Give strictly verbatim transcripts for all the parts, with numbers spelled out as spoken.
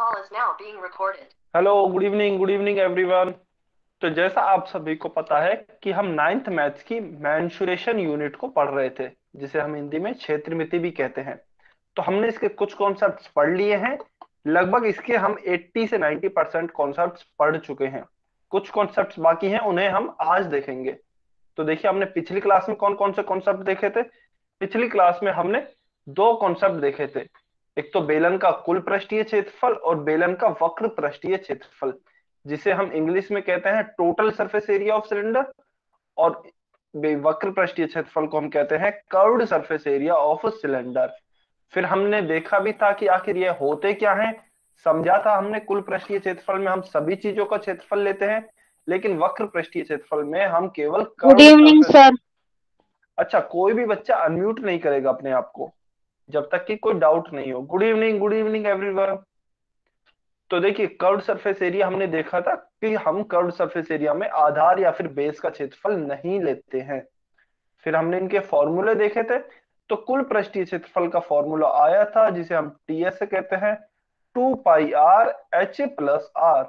Hello, good evening, good evening everyone. तो जैसा आप सभी को पता है कि हम नाइन्थ मैथ्स की मेंसुरेशन यूनिट को पढ़ रहे थे, जिसे हम हिंदी में क्षेत्रमिति भी कहते हैं। तो हमने इसके कुछ कॉन्सेप्ट्स पढ़ लिए हैं। लगभग इसके हम अस्सी से नब्बे परसेंट कॉन्सेप्ट्स पढ़ चुके हैं। कुछ कॉन्सेप्ट्स बाकी हैं, उन्हें हम आज देखेंगे। तो देखिए, हमने पिछली क्लास में कौन कौन से कॉन्सेप्ट देखे थे। पिछली क्लास में हमने दो कॉन्सेप्ट देखे थे। एक तो बेलन का कुल पृष्ठीय क्षेत्रफल और बेलन का वक्र पृष्ठीय क्षेत्रफल, जिसे हम इंग्लिश में कहते हैं total surface area of cylinder. और बे- वक्र पृष्ठीय क्षेत्रफल को हम कहते हैं curved surface area of cylinder. फिर हमने देखा भी था कि आखिर ये होते क्या हैं। समझा था हमने कुल पृष्ठीय क्षेत्रफल में हम सभी चीजों का क्षेत्रफल लेते हैं, लेकिन वक्र पृष्ठीय क्षेत्रफल में हम केवल good curved evening surface. Sir. अच्छा, कोई भी बच्चा अनम्यूट नहीं करेगा अपने आप को जब तक कि कोई डाउट नहीं हो। Good evening, good evening everyone. तो देखिए, कर्व्ड सरफेस एरिया हमने देखा था कि हम कर्व्ड सरफेस एरिया में आधार या फिर बेस का क्षेत्रफल नहीं लेते हैं। फिर हमने इनके फॉर्मूले देखे थे। तो कुल पृष्ठीय क्षेत्रफल का फॉर्मूला आया था, जिसे हम टीएस से कहते हैं two pi R H plus R.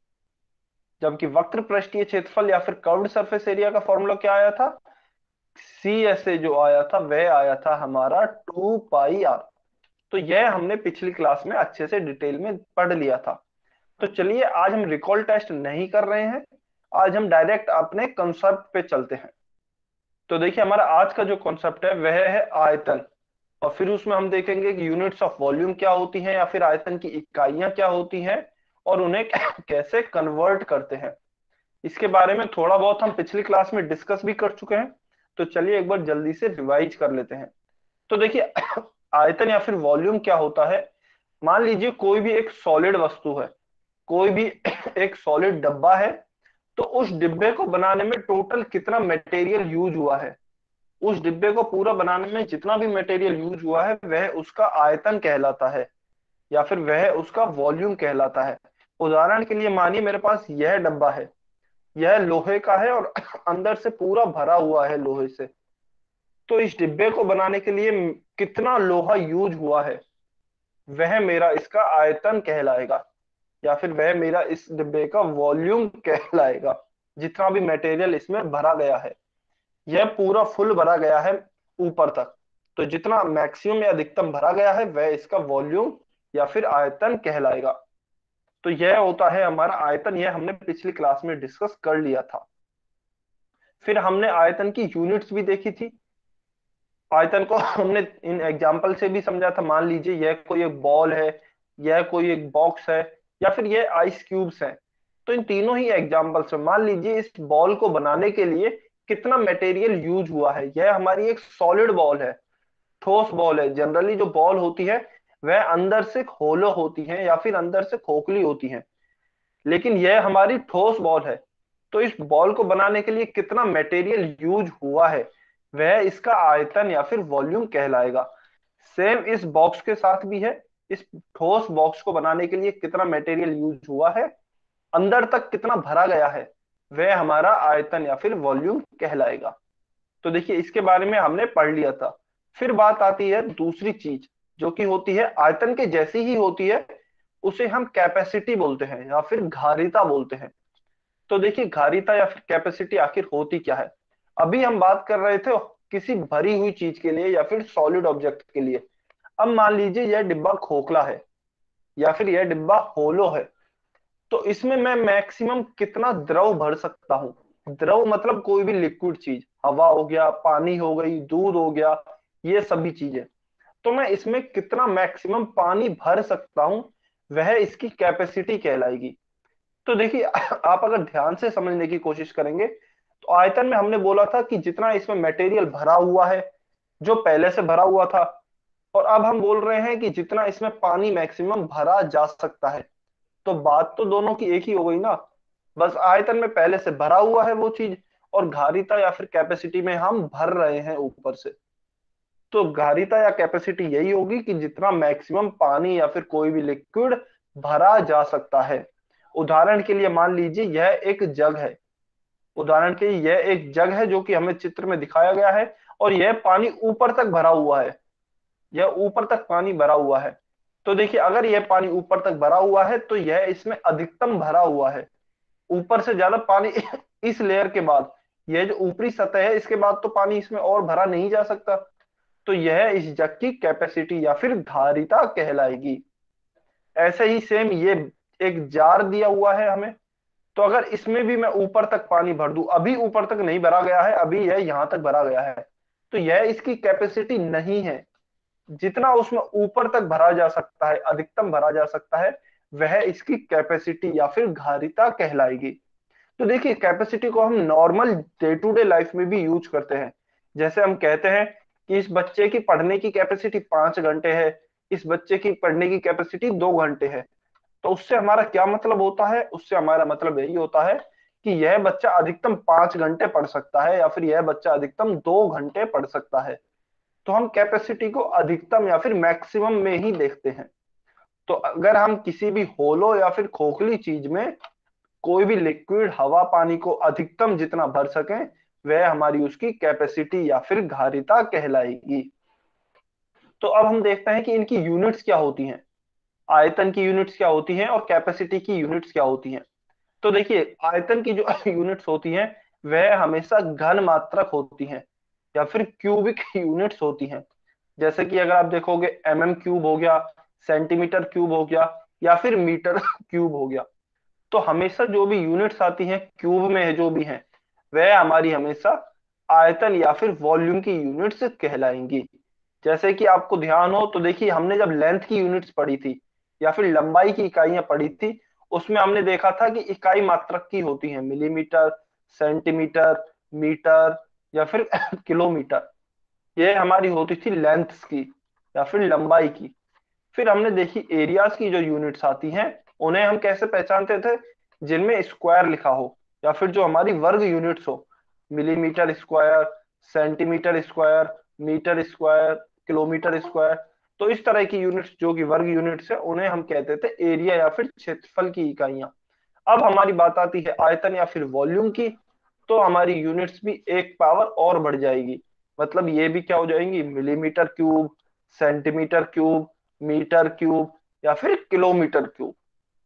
जबकि वक्र पृष्ठीय क्षेत्रफल या फिर कर्व्ड सरफेस एरिया का फॉर्मूला क्या आया था। सी एस ए जो आया था वह आया था हमारा टू पाई आर। तो यह हमने पिछली क्लास में अच्छे से डिटेल में पढ़ लिया था। तो चलिए, आज हम रिकॉल टेस्ट नहीं कर रहे हैं। आज हम डायरेक्ट अपने कंसेप्ट पे चलते हैं। तो देखिए, हमारा आज का जो कॉन्सेप्ट है वह है आयतन। और फिर उसमें हम देखेंगे कि यूनिट्स ऑफ वॉल्यूम क्या होती हैं, या फिर आयतन की इकाइयां क्या होती हैं, और उन्हें कैसे कन्वर्ट करते हैं। इसके बारे में थोड़ा बहुत हम पिछली क्लास में डिस्कस भी कर चुके हैं। तो चलिए एक बार जल्दी से रिवाइज कर लेते हैं। तो देखिए, आयतन या फिर वॉल्यूम क्या होता है। मान लीजिए कोई भी एक सॉलिड वस्तु है, कोई भी एक सॉलिड डब्बा है। तो उस डिब्बे को बनाने में टोटल कितना मटेरियल यूज हुआ है, उस डिब्बे को पूरा बनाने में जितना भी मटेरियल यूज हुआ है वह उसका आयतन कहलाता है, या फिर वह उसका वॉल्यूम कहलाता है। उदाहरण के लिए मानिए मेरे पास यह डब्बा है। यह लोहे का है और अंदर से पूरा भरा हुआ है लोहे से। तो इस डिब्बे को बनाने के लिए कितना लोहा यूज हुआ है, वह मेरा इसका आयतन कहलाएगा, या फिर वह मेरा इस डिब्बे का वॉल्यूम कहलाएगा। जितना भी मटेरियल इसमें भरा गया है, यह पूरा फुल भरा गया है ऊपर तक। तो जितना मैक्सिमम या अधिकतम भरा गया है वह इसका वॉल्यूम या फिर आयतन कहलाएगा। तो यह होता है हमारा आयतन। यह हमने पिछली क्लास में डिस्कस कर लिया था। फिर हमने आयतन की यूनिट्स भी देखी थी। आयतन को हमने इन एग्जाम्पल से भी समझा था। मान लीजिए यह कोई एक बॉल है, यह कोई एक बॉक्स है, या फिर यह आइस क्यूब्स हैं। तो इन तीनों ही एग्जाम्पल्स में मान लीजिए इस बॉल को बनाने के लिए कितना मटेरियल यूज हुआ है। यह हमारी एक सॉलिड बॉल है, ठोस बॉल है। जनरली जो बॉल होती है वह अंदर से होलो होती है या फिर अंदर से खोखली होती है, लेकिन यह हमारी ठोस बॉल है। तो इस बॉल को बनाने के लिए कितना मटेरियल यूज हुआ है, वह इसका आयतन या फिर वॉल्यूम कहलाएगा। सेम इस बॉक्स के साथ भी है। इस ठोस बॉक्स को बनाने के लिए कितना मटेरियल यूज हुआ है, अंदर तक कितना भरा गया है, वह हमारा आयतन या फिर वॉल्यूम कहलाएगा। तो देखिए, इसके बारे में हमने पढ़ लिया था। फिर बात आती है दूसरी चीज, जो कि होती है आयतन के जैसी ही होती है, उसे हम कैपेसिटी बोलते हैं या फिर घारिता बोलते हैं। तो देखिए, घारिता या फिर कैपेसिटी आखिर होती क्या है। अभी हम बात कर रहे थे किसी भरी हुई चीज के लिए या फिर सॉलिड ऑब्जेक्ट के लिए। अब मान लीजिए यह डिब्बा खोखला है या फिर यह डिब्बा होलो है। तो इसमें मैं मैक्सिमम कितना द्रव भर सकता हूँ। द्रव मतलब कोई भी लिक्विड चीज, हवा हो गया, पानी हो गई, दूध हो गया, ये सभी चीजें। तो मैं इसमें कितना मैक्सिमम पानी भर सकता हूँ, वह इसकी कैपेसिटी कहलाएगी। तो देखिए, आप अगर ध्यान से समझने की कोशिश करेंगे तो आयतन में हमने बोला था कि जितना इसमें मटेरियल भरा हुआ है, जो पहले से भरा हुआ था। और अब हम बोल रहे हैं कि जितना इसमें पानी मैक्सिमम भरा जा सकता है। तो बात तो दोनों की एक ही हो गई ना। बस आयतन में पहले से भरा हुआ है वो चीज, और घारिता या फिर कैपेसिटी में हम भर रहे हैं ऊपर से। तो घारिता या कैपेसिटी यही होगी कि जितना मैक्सिमम पानी या फिर कोई भी लिक्विड भरा जा सकता है। उदाहरण के लिए मान लीजिए यह एक जग है। उदाहरण के लिए यह एक जग है जो कि हमें चित्र में दिखाया गया है, और यह पानी ऊपर तक भरा हुआ है। यह ऊपर तक पानी भरा हुआ है। तो देखिए अगर यह पानी ऊपर तक भरा हुआ है तो यह इसमें अधिकतम भरा हुआ है। ऊपर से ज्यादा पानी इस लेयर के बाद, यह जो ऊपरी सतह है इसके बाद तो पानी इसमें और भरा नहीं जा सकता। तो यह इस जग की कैपेसिटी या फिर धारिता कहलाएगी। ऐसे ही सेम ये एक जार दिया हुआ है हमें, तो अगर इसमें भी मैं ऊपर तक पानी भर दूं, अभी ऊपर तक नहीं भरा गया है, अभी यह यहां तक भरा गया है, तो यह इसकी कैपेसिटी नहीं है। जितना उसमें ऊपर तक भरा जा सकता है, अधिकतम भरा जा सकता है, वह इसकी कैपेसिटी या फिर धारिता कहलाएगी। तो देखिए कैपेसिटी को हम normal day to day life में भी यूज करते हैं। जैसे हम कहते हैं कि इस बच्चे की पढ़ने की कैपेसिटी पांच घंटे है, इस बच्चे की पढ़ने की कैपेसिटी दो घंटे है। तो उससे हमारा क्या मतलब होता है? उससे हमारा मतलब यही होता है कि यह बच्चा अधिकतम पांच घंटे पढ़ सकता है या फिर यह बच्चा अधिकतम दो घंटे पढ़ सकता है। तो हम कैपेसिटी को अधिकतम या फिर मैक्सिमम में ही देखते हैं। तो अगर हम किसी भी होलो या फिर खोखली चीज में कोई भी लिक्विड हवा पानी को अधिकतम जितना भर सके, वह हमारी उसकी कैपेसिटी या फिर धारिता कहलाएगी। तो अब हम देखते हैं कि इनकी यूनिट्स क्या होती हैं, आयतन की यूनिट्स क्या होती हैं और कैपेसिटी की यूनिट्स क्या होती हैं। तो देखिए आयतन की जो यूनिट्स होती हैं वह हमेशा घन मात्रक होती हैं या फिर क्यूबिक यूनिट्स होती हैं। जैसे कि अगर आप देखोगे एम एम क्यूब हो गया, सेंटीमीटर क्यूब हो गया, या फिर मीटर क्यूब हो गया। तो हमेशा जो भी यूनिट्स आती हैं क्यूब में है जो भी हैं, वह हमारी हमेशा आयतन या फिर वॉल्यूम की यूनिट्स कहलाएंगी। जैसे कि आपको ध्यान हो तो देखिए हमने जब लेंथ की यूनिट्स पढ़ी थी या फिर लंबाई की इकाइयां पढ़ी थी, उसमें हमने देखा था कि इकाई मात्रक की होती है मिलीमीटर, सेंटीमीटर, मीटर या फिर किलोमीटर। ये हमारी होती थी लेंथ्स की या फिर लंबाई की। फिर हमने देखी एरियाज की जो यूनिट्स आती हैं, उन्हें हम कैसे पहचानते थे? जिनमें स्क्वायर लिखा हो या फिर जो हमारी वर्ग यूनिट्स हो, millimetre square, centimetre square, metre square, kilometre square. तो इस तरह की यूनिट्स जो कि वर्ग यूनिट्स है, उन्हें हम कहते थे एरिया या फिर क्षेत्रफल की इकाइयां। अब हमारी बात आती है आयतन या फिर वॉल्यूम की। तो हमारी यूनिट्स भी एक पावर और बढ़ जाएगी। मतलब ये भी क्या हो जाएंगी? Millimetre cube, centimetre cube, metre cube या फिर किलोमीटर क्यूब।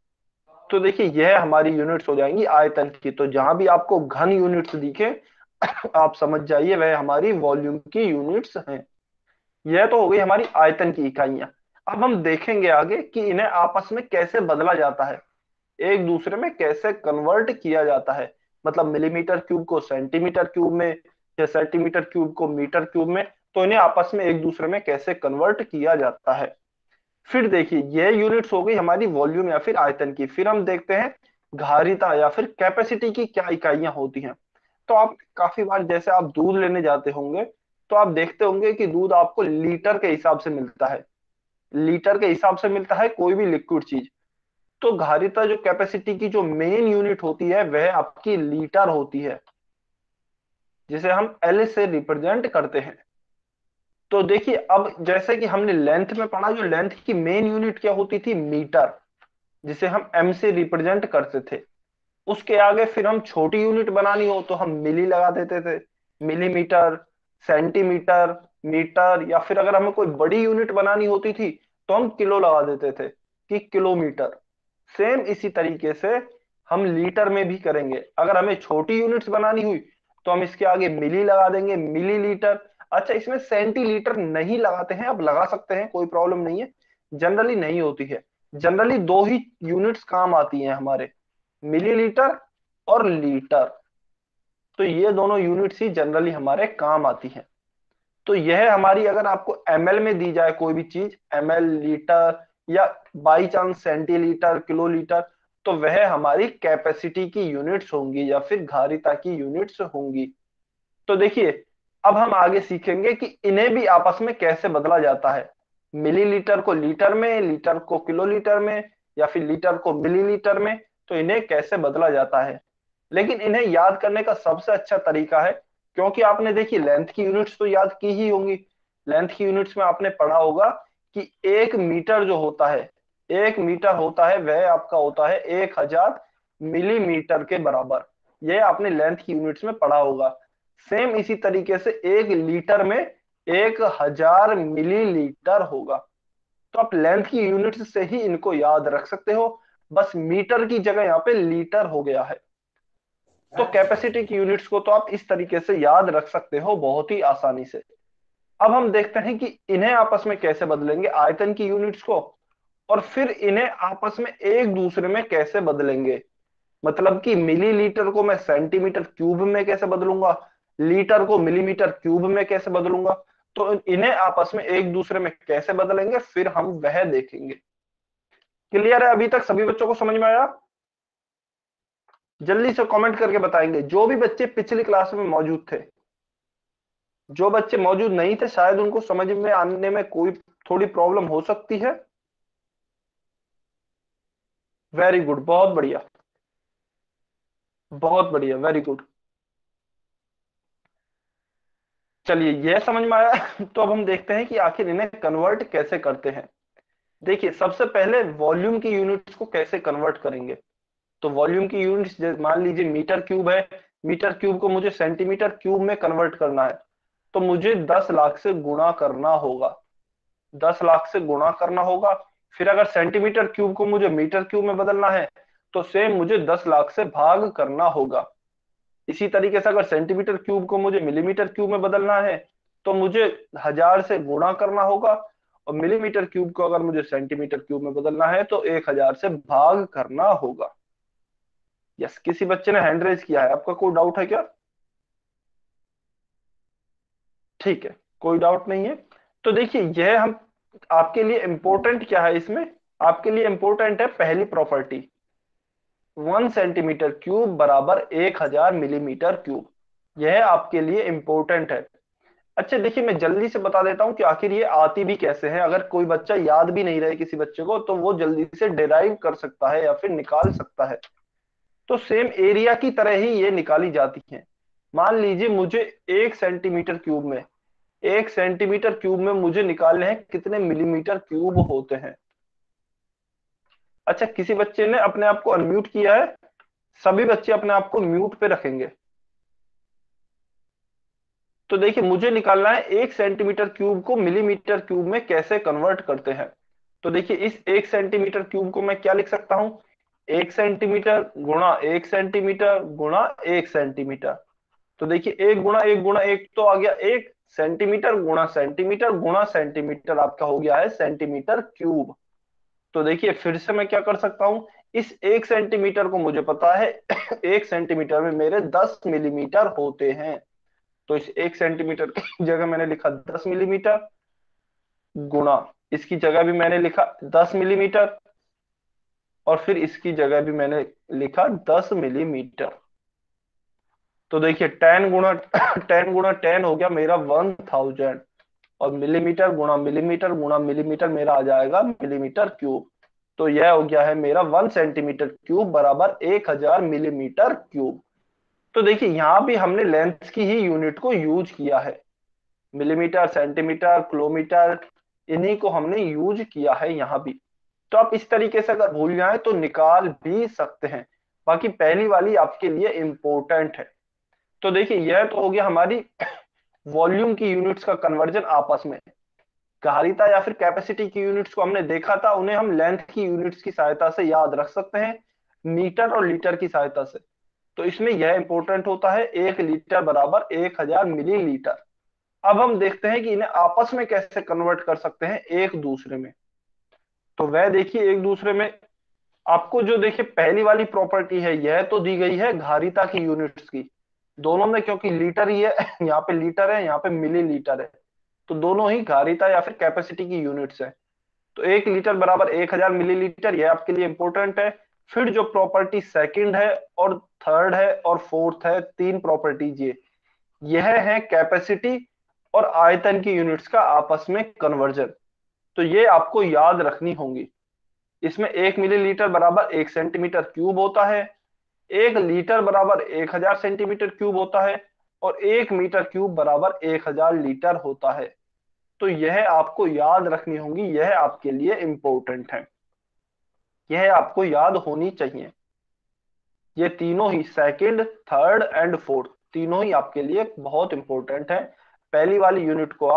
तो देखिए यह हमारी यूनिट्स हो जाएंगी आयतन की। तो जहां भी आपको घन यूनिट्स दिखे आप समझ जाइए वह हमारी वॉल्यूम की यूनिट्स हैं। यह तो हो गई हमारी आयतन की इकाइयां। अब हम देखेंगे आगे कि इन्हें आपस में कैसे बदला जाता है, एक दूसरे में कैसे कन्वर्ट किया जाता है। मतलब मिलीमीटर क्यूब को सेंटीमीटर क्यूब में या सेंटीमीटर क्यूब को मीटर क्यूब में, तो इन्हें आपस में एक दूसरे में कैसे कन्वर्ट किया जाता है। फिर देखिए ये यूनिट्स हो गई हमारी वॉल्यूम या फिर आयतन की। फिर हम देखते हैं धारिता या फिर कैपेसिटी की क्या इकाइयां होती हैं। तो आप काफी बार जैसे आप दूध लेने जाते होंगे तो आप देखते होंगे कि दूध आपको लीटर के हिसाब से मिलता है, लीटर के हिसाब से मिलता है कोई भी लिक्विड चीज। तो धारिता जो कैपेसिटी की जो मेन यूनिट होती है वह आपकी लीटर होती है, जिसे हम एल से रिप्रेजेंट करते हैं। तो देखिए अब जैसे कि हमने लेंथ में पढ़ा, जो लेंथ की मेन यूनिट क्या होती थी? मीटर, जिसे हम एम से रिप्रेजेंट करते थे। उसके आगे फिर हम छोटी यूनिट बनानी हो तो हम मिली लगा देते थे, मिलीमीटर, सेंटीमीटर, मीटर। या फिर अगर हमें कोई बड़ी यूनिट बनानी होती थी तो हम किलो लगा देते थे कि किलोमीटर। सेम इसी तरीके से हम लीटर में भी करेंगे। अगर हमें छोटी यूनिट्स बनानी हुई तो हम इसके आगे मिली लगा देंगे, मिलीलीटर। अच्छा इसमें सेंटीलीटर नहीं लगाते हैं, अब लगा सकते हैं, कोई प्रॉब्लम नहीं है। जनरली नहीं होती है। जनरली दो ही यूनिट्स काम आती हैं हमारे, मिलीलीटर और लीटर। तो ये दोनों यूनिट्स ही जनरली हमारे काम आती हैं। तो यह हमारी, अगर आपको एमएल में दी जाए कोई भी चीज, एमएल, लीटर या बाई चांस सेंटीलीटर, किलोलीटर, तो वह हमारी कैपेसिटी की यूनिट्स होंगी या फिर धारिता की यूनिट्स होंगी। तो देखिए अब हम आगे सीखेंगे कि इन्हें भी आपस में कैसे बदला जाता है। मिलीलीटर को लीटर में, लीटर को किलोलीटर में या फिर लीटर को मिलीलीटर में, तो इन्हें कैसे बदला जाता है। लेकिन इन्हें याद करने का सबसे अच्छा तरीका है, क्योंकि आपने देखिए लेंथ की यूनिट्स तो याद की ही होंगी। लेंथ की यूनिट्स में आपने पढ़ा होगा कि एक मीटर जो होता है, एक मीटर होता है वह आपका होता है एक हजार मिलीमीटर के बराबर। यह आपने लेंथ की यूनिट्स में पढ़ा होगा। सेम इसी तरीके से एक लीटर में एक हजार मिलीलीटर होगा। तो आप लेंथ की यूनिट से ही इनको याद रख सकते हो, बस मीटर की जगह यहाँ पे लीटर हो गया है। तो कैपेसिटी की यूनिट्स को तो आप इस तरीके से याद रख सकते हो बहुत ही आसानी से। अब हम देखते हैं कि इन्हें आपस में कैसे बदलेंगे, आयतन की यूनिट्स को, और फिर इन्हें आपस में एक दूसरे में कैसे बदलेंगे। मतलब कि मिलीलीटर को मैं सेंटीमीटर क्यूब में कैसे बदलूंगा, लीटर को मिलीमीटर क्यूब में कैसे बदलूंगा, तो इन्हें आपस में एक दूसरे में कैसे बदलेंगे फिर हम वह देखेंगे। क्लियर है अभी तक सभी बच्चों को समझ में आया? जल्दी से कमेंट करके बताएंगे जो भी बच्चे पिछली क्लास में मौजूद थे। जो बच्चे मौजूद नहीं थे शायद उनको समझ में आने में कोई थोड़ी प्रॉब्लम हो सकती है। वेरी गुड, बहुत बढ़िया, बहुत बढ़िया, वेरी गुड। चलिए यह समझ में आया। तो अब हम देखते हैं कि आखिर इन्हें कन्वर्ट कैसे करते हैं। देखिए सबसे पहले वॉल्यूम की यूनिट्स को कैसे कन्वर्ट करेंगे। तो वॉल्यूम की यूनिट्स मान लीजिए मीटर क्यूब है, मीटर क्यूब को मुझे सेंटीमीटर क्यूब में कन्वर्ट करना है, तो मुझे दस लाख से गुणा करना होगा, दस लाख से गुणा करना होगा। फिर अगर सेंटीमीटर क्यूब को मुझे मीटर क्यूब में बदलना है तो सेम मुझे दस लाख से भाग करना होगा। इसी तरीके से अगर सेंटीमीटर क्यूब को मुझे मिलीमीटर क्यूब में बदलना है तो मुझे हजार से गुणा करना होगा, और मिलीमीटर क्यूब को अगर मुझे सेंटीमीटर क्यूब में बदलना है तो एक हजार से भाग करना होगा। यस, किसी बच्चे ने हैंड रेज किया है, आपका कोई डाउट है क्या? ठीक है, कोई डाउट नहीं है। तो देखिए यह हम आपके लिए इंपॉर्टेंट क्या है इसमें, आपके लिए इंपॉर्टेंट है पहली प्रॉपर्टी, वन सेंटीमीटर क्यूब बराबर एक हजार मिलीमीटर क्यूब, यह आपके लिए इंपॉर्टेंट है। अच्छा देखिए मैं जल्दी से बता देता हूं कि आखिर ये आती भी कैसे है, अगर कोई बच्चा याद भी नहीं रहे किसी बच्चे को तो वो जल्दी से डिराइव कर सकता है या फिर निकाल सकता है। तो सेम एरिया की तरह ही ये निकाली जाती है। मान लीजिए मुझे एक सेंटीमीटर क्यूब में, एक सेंटीमीटर क्यूब में मुझे निकालने हैं कितने मिलीमीटर क्यूब होते हैं। अच्छा किसी बच्चे ने अपने आप को अनम्यूट किया है, सभी बच्चे अपने आप को म्यूट पे रखेंगे। तो देखिए मुझे निकालना है एक सेंटीमीटर क्यूब को मिलीमीटर क्यूब में कैसे कन्वर्ट करते हैं। तो देखिए इस एक सेंटीमीटर क्यूब को मैं क्या लिख सकता हूं, एक सेंटीमीटर गुणा एक सेंटीमीटर गुणा एक सेंटीमीटर। तो देखिए एक गुणा एक गुणा एक तो आ गया एक सेंटीमीटर गुणा सेंटीमीटर गुणा सेंटीमीटर, आपका हो गया है सेंटीमीटर क्यूब। तो देखिए फिर से मैं क्या कर सकता हूं, इस एक सेंटीमीटर को मुझे पता है एक सेंटीमीटर में मेरे दस मिलीमीटर होते हैं। तो इस एक सेंटीमीटर की जगह मैंने लिखा दस मिलीमीटर, गुणा इसकी जगह भी मैंने लिखा दस मिलीमीटर, और फिर इसकी जगह भी मैंने लिखा दस मिलीमीटर। तो देखिए टेन गुणा टेन गुणा टेन हो गया मेरा वन थाउजेंड, और मिलीमीटर गुणा मिलीमीटर गुणा मिलीमीटर मेरा आ जाएगा मिलीमीटर क्यूब। तो यह हो गया है मेरा वन सेंटीमीटर क्यूब बराबर एक हजार मिलीमीटर क्यूब। तो देखिए यहां भी हमने लेंथ की ही यूनिट को यूज किया है, मिलीमीटर सेंटीमीटर किलोमीटर, इन्हीं को हमने यूज किया है यहां भी। तो आप इस तरीके से अगर भूल जाए तो निकाल भी सकते हैं, बाकी पहली वाली आपके लिए इंपॉर्टेंट है। तो देखिए यह तो हो गया हमारी वॉल्यूम की यूनिट्स का कन्वर्जन आपस में। धारिता या फिर कैपेसिटी की यूनिट्स को हमने देखा था, उन्हें हम लेंथ की यूनिट्स की सहायता से याद रख सकते हैं, मीटर और लीटर की सहायता से। तो इसमें यह इंपॉर्टेंट होता है एक लीटर बराबर एक हजार मिलीलीटर। अब हम देखते हैं कि इन्हें आपस में कैसे कन्वर्ट कर सकते हैं एक दूसरे में। तो वह देखिए एक दूसरे में आपको जो देखिए पहली वाली प्रॉपर्टी है यह तो दी गई है धारिता की यूनिट्स की, दोनों में क्योंकि लीटर ही है यहाँ पे लीटर है यहाँ पे मिली लीटर है, तो दोनों ही धारिता या फिर कैपेसिटी की यूनिट्स है। तो एक लीटर बराबर एक हजार मिलीलीटर, यह आपके लिए इंपॉर्टेंट है। फिर जो प्रॉपर्टी सेकंड है और थर्ड है और फोर्थ है, तीन प्रॉपर्टीज ये यह है कैपेसिटी और आयतन की यूनिट्स का आपस में कन्वर्जन। तो ये आपको याद रखनी होंगी। इसमें एक मिलीलीटर बराबर एक सेंटीमीटर क्यूब होता है, एक लीटर बराबर एक हजार सेंटीमीटर क्यूब होता है, और एक मीटर क्यूब बराबर एक हजार लीटर होता है। तो यह आपको याद रखनी होंगी, यह आपके लिए इंपॉर्टेंट है, यह आपको याद होनी चाहिए। ये तीनों ही सेकंड थर्ड एंड फोर्थ तीनों ही आपके लिए बहुत इंपॉर्टेंट है। पहली वाली यूनिट को आप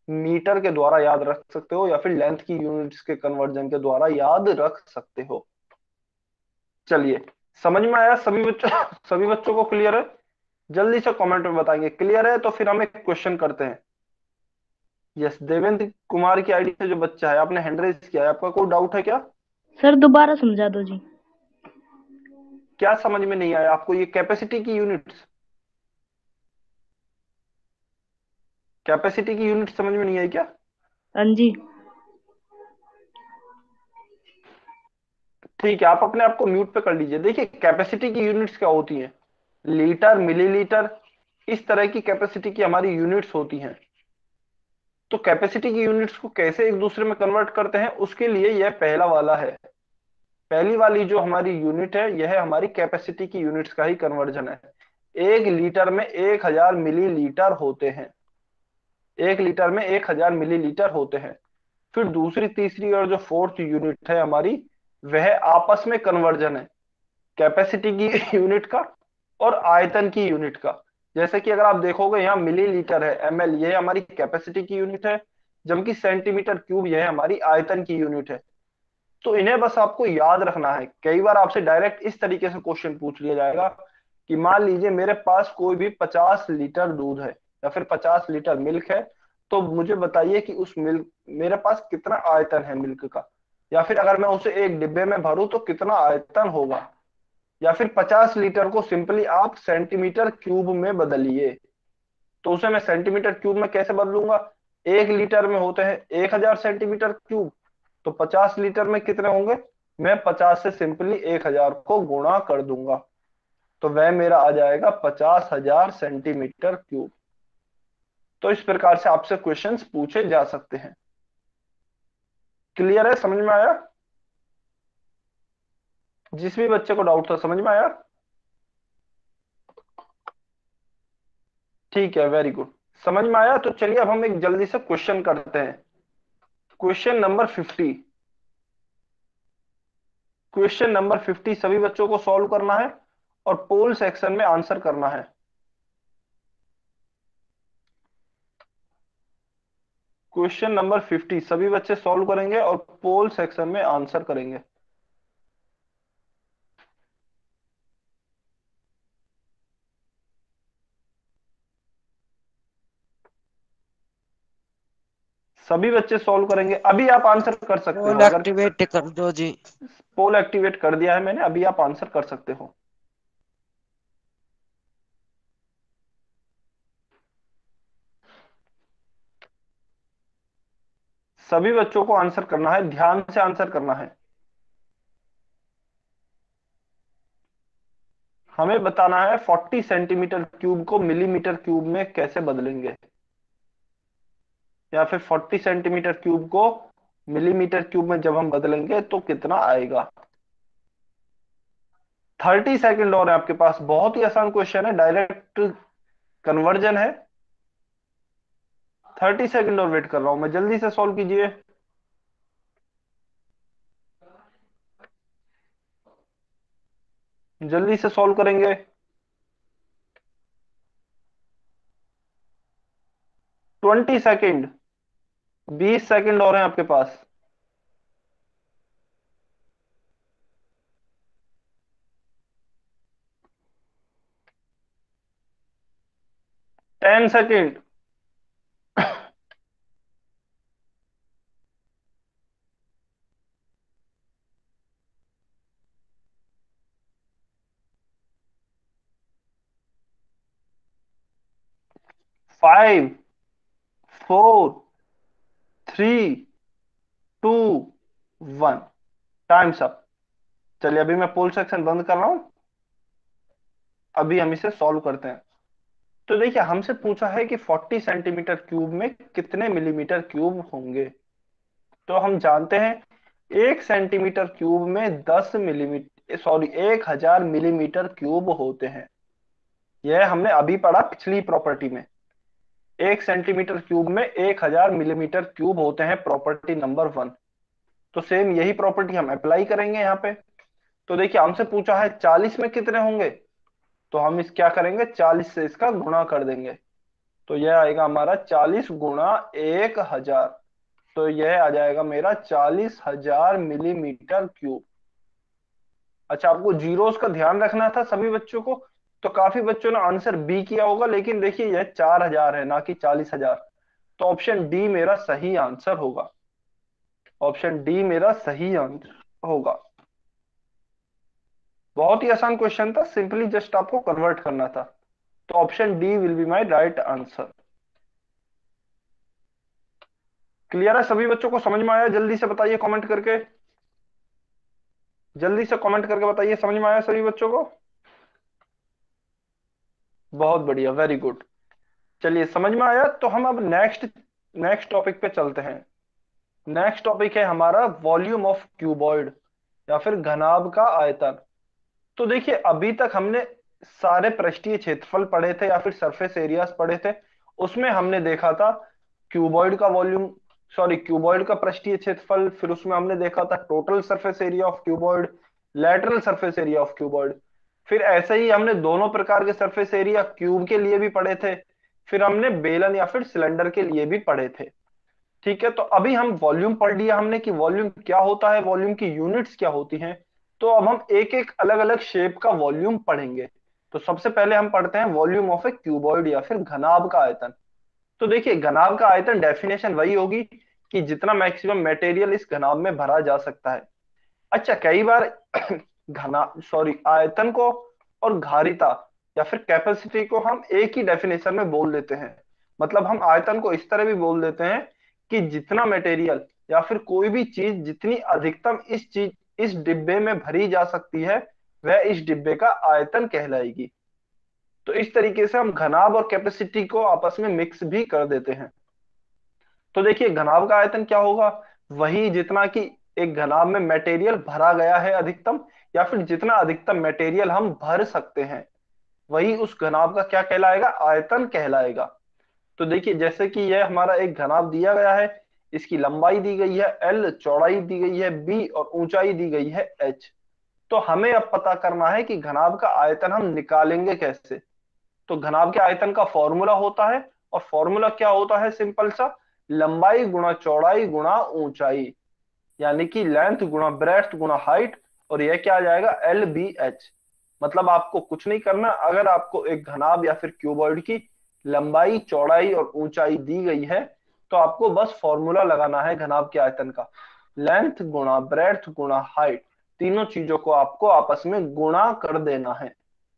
मीटर के द्वारा याद रख सकते हो या फिर लेंथ की यूनिट्स के कन्वर्जन के द्वारा याद रख सकते हो। चलिए, समझ में आया सभी बच्चों सभी बच्चों को क्लियर है? जल्दी से कमेंट में बताएंगे क्लियर है, तो फिर हम एक क्वेश्चन करते हैं। यस, देवेंद्र कुमार की आईडी से जो बच्चा है, आपने हैंड रेज किया है, आपका कोई डाउट है क्या? सर दोबारा समझा दो जी। क्या समझ में नहीं आया आपको? ये कैपेसिटी की यूनिट्स, कैपेसिटी की यूनिट समझ में नहीं आई क्या? हाँ जी। ठीक है, आप अपने आप को म्यूट पे कर लीजिए। देखिए, कैपेसिटी की यूनिट्स क्या होती हैं? लीटर, मिलीलीटर, इस तरह की कैपेसिटी की हमारी यूनिट्स होती हैं। तो कैपेसिटी की यूनिट्स को कैसे एक दूसरे में कन्वर्ट करते हैं, उसके लिए यह पहला वाला है। पहली वाली जो हमारी यूनिट है, यह हमारी कैपेसिटी की यूनिट्स का ही कन्वर्जन है। एक लीटर में एक हजार मिलीलीटर होते हैं। एक लीटर में एक हजार मिलीलीटर होते हैं। फिर दूसरी, तीसरी और जो फोर्थ यूनिट है हमारी, वह आपस में कन्वर्जन है कैपेसिटी की यूनिट का और आयतन की यूनिट का। जैसे कि अगर आप देखोगे, यहाँ मिलीलीटर है, एमएल, ये हमारी कैपेसिटी की यूनिट है, जबकि सेंटीमीटर क्यूब यह हमारी आयतन की यूनिट है। तो इन्हें बस आपको याद रखना है। कई बार आपसे डायरेक्ट इस तरीके से क्वेश्चन पूछ लिया जाएगा कि मान लीजिए मेरे पास कोई भी पचास लीटर दूध है या फिर पचास लीटर मिल्क है, तो मुझे बताइए कि उस मिल्क, मेरे पास कितना आयतन है मिल्क का, या फिर अगर मैं उसे एक डिब्बे में भरूं तो कितना आयतन होगा। या फिर पचास लीटर को सिंपली आप सेंटीमीटर क्यूब में बदलिए, तो उसे मैं सेंटीमीटर क्यूब में कैसे बदलूंगा? एक लीटर में होते हैं एक हजार सेंटीमीटर क्यूब, तो पचास लीटर में कितने होंगे? मैं पचास से सिंपली एक हजार को गुणा कर दूंगा, तो वह मेरा आ जाएगा पचास हजार सेंटीमीटर क्यूब। तो इस प्रकार से आपसे क्वेश्चंस पूछे जा सकते हैं। क्लियर है? समझ में आया? जिस भी बच्चे को डाउट था, समझ में आया? ठीक है, वेरी गुड। समझ में आया? तो चलिए अब हम एक जल्दी से क्वेश्चन करते हैं। Question number fifty. Question number fifty सभी बच्चों को सॉल्व करना है और पोल सेक्शन में आंसर करना है। क्वेश्चन नंबर फिफ्टी सभी बच्चे सॉल्व करेंगे और पोल सेक्शन में आंसर करेंगे। सभी बच्चे सॉल्व करेंगे, अभी आप आंसर कर सकते हो पोल अगर। एक्टिवेट कर दो जी। पोल एक्टिवेट कर दिया है मैंने, अभी आप आंसर कर सकते हो। सभी बच्चों को आंसर करना है, ध्यान से आंसर करना है। हमें बताना है चालीस सेंटीमीटर क्यूब को मिलीमीटर क्यूब में कैसे बदलेंगे, या फिर चालीस सेंटीमीटर क्यूब को मिलीमीटर क्यूब में जब हम बदलेंगे तो कितना आएगा। थर्टी सेकंड और है आपके पास। बहुत ही आसान क्वेश्चन है, डायरेक्ट कन्वर्जन है। थर्टी सेकंड और वेट कर रहा हूं मैं, जल्दी से सॉल्व कीजिए। जल्दी से सॉल्व करेंगे। ट्वेंटी सेकंड, बीस सेकंड और हैं आपके पास। Ten second. Five, four, three, two, one. Time's up. चलिए, अभी मैं पोल सेक्शन बंद कर रहा हूं। अभी हम इसे सॉल्व करते हैं। तो देखिए, हमसे पूछा है कि चालीस सेंटीमीटर क्यूब में कितने मिलीमीटर क्यूब होंगे। तो हम जानते हैं एक सेंटीमीटर क्यूब में दस मिलीमीटर, सॉरी, एक हजार मिलीमीटर क्यूब होते हैं। यह हमने अभी पढ़ा पिछली प्रॉपर्टी में। एक सेंटीमीटर क्यूब में एक हजार मिलीमीटर क्यूब होते हैं, प्रॉपर्टी नंबर वन। तो सेम यही प्रॉपर्टी हम अप्लाई करेंगे यहाँ पे। तो देखिए, हमसे पूछा है चालीस में कितने होंगे, तो हम इस क्या करेंगे, चालीस से इसका गुणा कर देंगे। तो यह आएगा हमारा चालीस गुणा एक हजार। तो यह आ जाएगा मेरा चालीस हजार मिलीमीटर क्यूब। अच्छा, आपको जीरोस का ध्यान रखना था सभी बच्चों को। तो काफी बच्चों ने आंसर बी किया होगा, लेकिन देखिए यह चार हजार है ना कि चालीस हजार। तो ऑप्शन डी मेरा सही आंसर होगा। ऑप्शन डी मेरा सही आंसर होगा। बहुत ही आसान क्वेश्चन था, सिंपली जस्ट आपको कन्वर्ट करना था। तो option D will be my right answer. Clear है सभी बच्चों को, समझ में आया? जल्दी से बताइए कमेंट करके। जल्दी से कमेंट करके बताइए, समझ में आया सभी बच्चों को? बहुत बढ़िया, वेरी गुड। चलिए, समझ में आया तो हम अब नेक्स्ट नेक्स्ट टॉपिक पे चलते हैं। नेक्स्ट टॉपिक है हमारा वॉल्यूम ऑफ क्यूबॉइड, या फिर घनाभ का आयतन। तो देखिए, अभी तक हमने सारे पृष्ठीय क्षेत्रफल पढ़े थे या फिर सरफेस एरियाज पढ़े थे। उसमें हमने देखा था क्यूबॉइड का वॉल्यूम, सॉरी क्यूबॉइड का पृष्ठीय क्षेत्रफल, फिर उसमें हमने देखा था total surface area of cuboid, lateral surface area of cuboid. फिर ऐसे ही हमने दोनों प्रकार के सरफेस एरिया क्यूब के लिए भी पढ़े थे। फिर हमने बेलन या फिर सिलेंडर के लिए भी पढ़े थे। ठीक है, तो अभी हम वॉल्यूम पढ़ लिया हमने कि वॉल्यूम क्या होता है, वॉल्यूम की यूनिट्स क्या होती हैं। तो अब हम एक एक अलग अलग शेप का वॉल्यूम पढ़ेंगे। तो सबसे पहले हम पढ़ते हैं वॉल्यूम ऑफ ए क्यूबॉइड या फिर घनाभ का आयतन। तो देखिए, घनाभ का आयतन डेफिनेशन वही होगी कि जितना मैक्सिमम मटेरियल इस घनाभ में भरा जा सकता है। अच्छा, कई बार घना सॉरी आयतन को और धारिता या फिर कैपेसिटी को हम एक ही डेफिनेशन में बोल देते हैं। मतलब हम आयतन को इस तरह भी बोल देते हैं कि जितना मटेरियल या फिर कोई भी चीज जितनी अधिकतम इस चीज इस डिब्बे में भरी जा सकती है, वह इस डिब्बे का आयतन कहलाएगी। तो इस तरीके से हम घनाभ और कैपेसिटी को आपस में मिक्स भी कर देते हैं। तो देखिए, घनाभ का आयतन क्या होगा? वही जितना कि एक घनाभ में मटेरियल भरा गया है अधिकतम, या फिर जितना अधिकतम मटेरियल हम भर सकते हैं, वही उस घनाभ का क्या कहलाएगा? आयतन कहलाएगा। तो देखिए, जैसे कि यह हमारा एक घनाभ दिया गया है, इसकी लंबाई दी गई है एल, चौड़ाई दी गई है बी और ऊंचाई दी गई है एच। तो हमें अब पता करना है कि घनाभ का आयतन हम निकालेंगे कैसे। तो घनाभ के आयतन का फॉर्मूला होता है, और फॉर्मूला क्या होता है? सिंपल सा, लंबाई गुणा चौड़ाई गुणा ऊंचाई, यानी कि लेंथ गुणा ब्रेड्थ गुणा हाइट। और यह क्या आ जाएगा? L B H. मतलब आपको कुछ नहीं करना, अगर आपको एक घनाभ या फिर क्यूबॉइड की लंबाई चौड़ाई और ऊंचाई दी गई है, तो आपको बस फॉर्मूला लगाना है घनाभ के आयतन का। लेंथ गुणा ब्रेड्थ गुणा हाइट, तीनों चीजों को आपको आपस में गुणा कर देना है,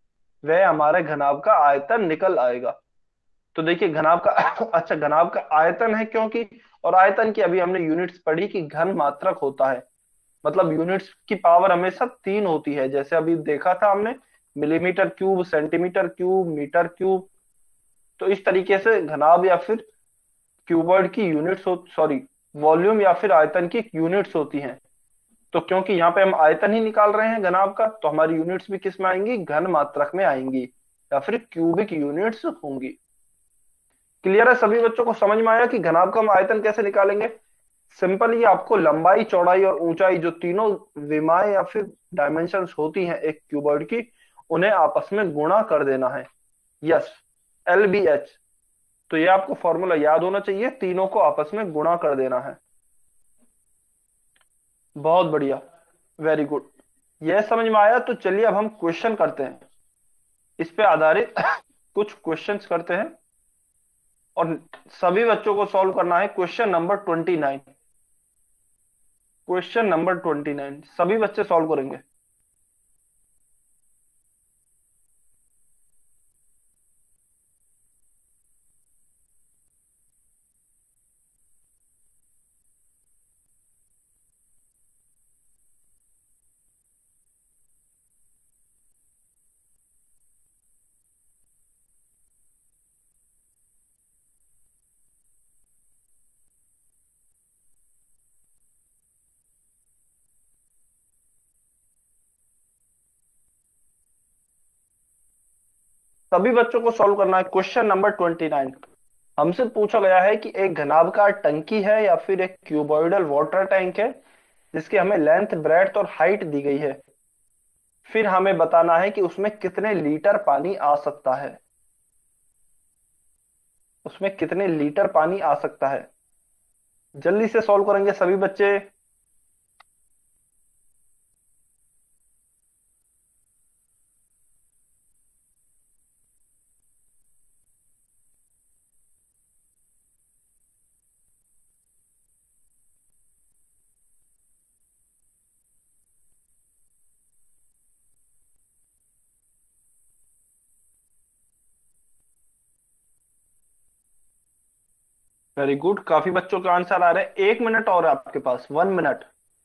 वह हमारे घनाभ का आयतन निकल आएगा। तो देखिए, घनाभ का अच्छा, घनाभ का आयतन है क्योंकि, और आयतन की अभी हमने यूनिट्स पढ़ी कि घन मात्रक होता है। मतलब यूनिट्स की पावर हमेशा तीन होती है, जैसे अभी देखा था हमने, millimetre cube, centimetre cube, metre cube. तो इस तरीके से घनाभ या फिर क्यूबॉइड की यूनिट्स हो सॉरी वॉल्यूम या फिर आयतन की यूनिट्स होती हैं। तो क्योंकि यहाँ पे हम आयतन ही निकाल रहे हैं घनाभ का, तो हमारी यूनिट्स भी किस में आएंगी? घन मात्रक में आएंगी, या फिर क्यूबिक यूनिट्स होंगी। क्लियर है सभी बच्चों को, समझ में आया कि घनाभ का हम आयतन कैसे निकालेंगे? सिंपल, ही आपको लंबाई चौड़ाई और ऊंचाई, जो तीनों विमाएं या फिर डायमेंशंस होती हैं एक क्यूबॉइड की, उन्हें आपस में गुणा कर देना है। Yes, L B H. तो ये आपको फॉर्मूला याद होना चाहिए, तीनों को आपस में गुणा कर देना है। बहुत बढ़िया, वेरी गुड। यह समझ में आया तो चलिए अब हम क्वेश्चन करते हैं, इस पे आधारित कुछ क्वेश्चंस करते हैं। और सभी बच्चों को सॉल्व करना है question number twenty nine. Question number twenty nine सभी बच्चे सॉल्व करेंगे। सभी बच्चों को सॉल्व करना है क्वेश्चन नंबर ट्वेंटी नाइन। हमसे पूछा गया है कि एक घनाभकार टंकी है या फिर एक क्यूबॉइडल वाटर टैंक है, जिसकी हमें लेंथ ब्रेड्थ और हाइट दी गई है। फिर हमें बताना है कि उसमें कितने लीटर पानी आ सकता है। उसमें कितने लीटर पानी आ सकता है? जल्दी से सॉल्व करेंगे सभी बच्चे। वेरी गुड, काफी बच्चों के आंसर आ रहे हैं। एक मिनट और है आपके पास, वन मिनट।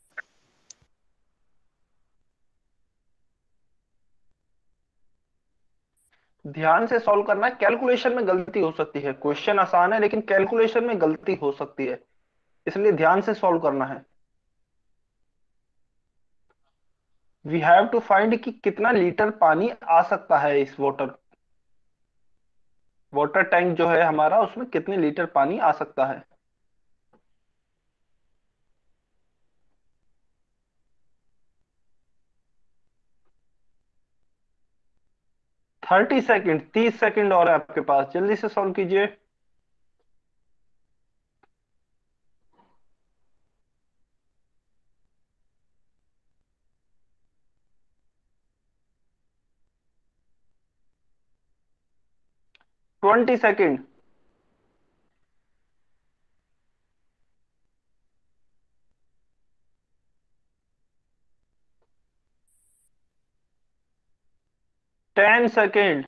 ध्यान से सॉल्व करना है, कैलकुलेशन में गलती हो सकती है। क्वेश्चन आसान है लेकिन कैलकुलेशन में गलती हो सकती है, इसलिए ध्यान से सॉल्व करना है। वी हैव टू फाइंड कि कितना लीटर पानी आ सकता है इस वाटर वाटर टैंक जो है हमारा, उसमें कितने लीटर पानी आ सकता है। थर्टी सेकेंड, तीस सेकेंड और है आपके पास, जल्दी से सॉल्व कीजिए। Twenty second. Ten second.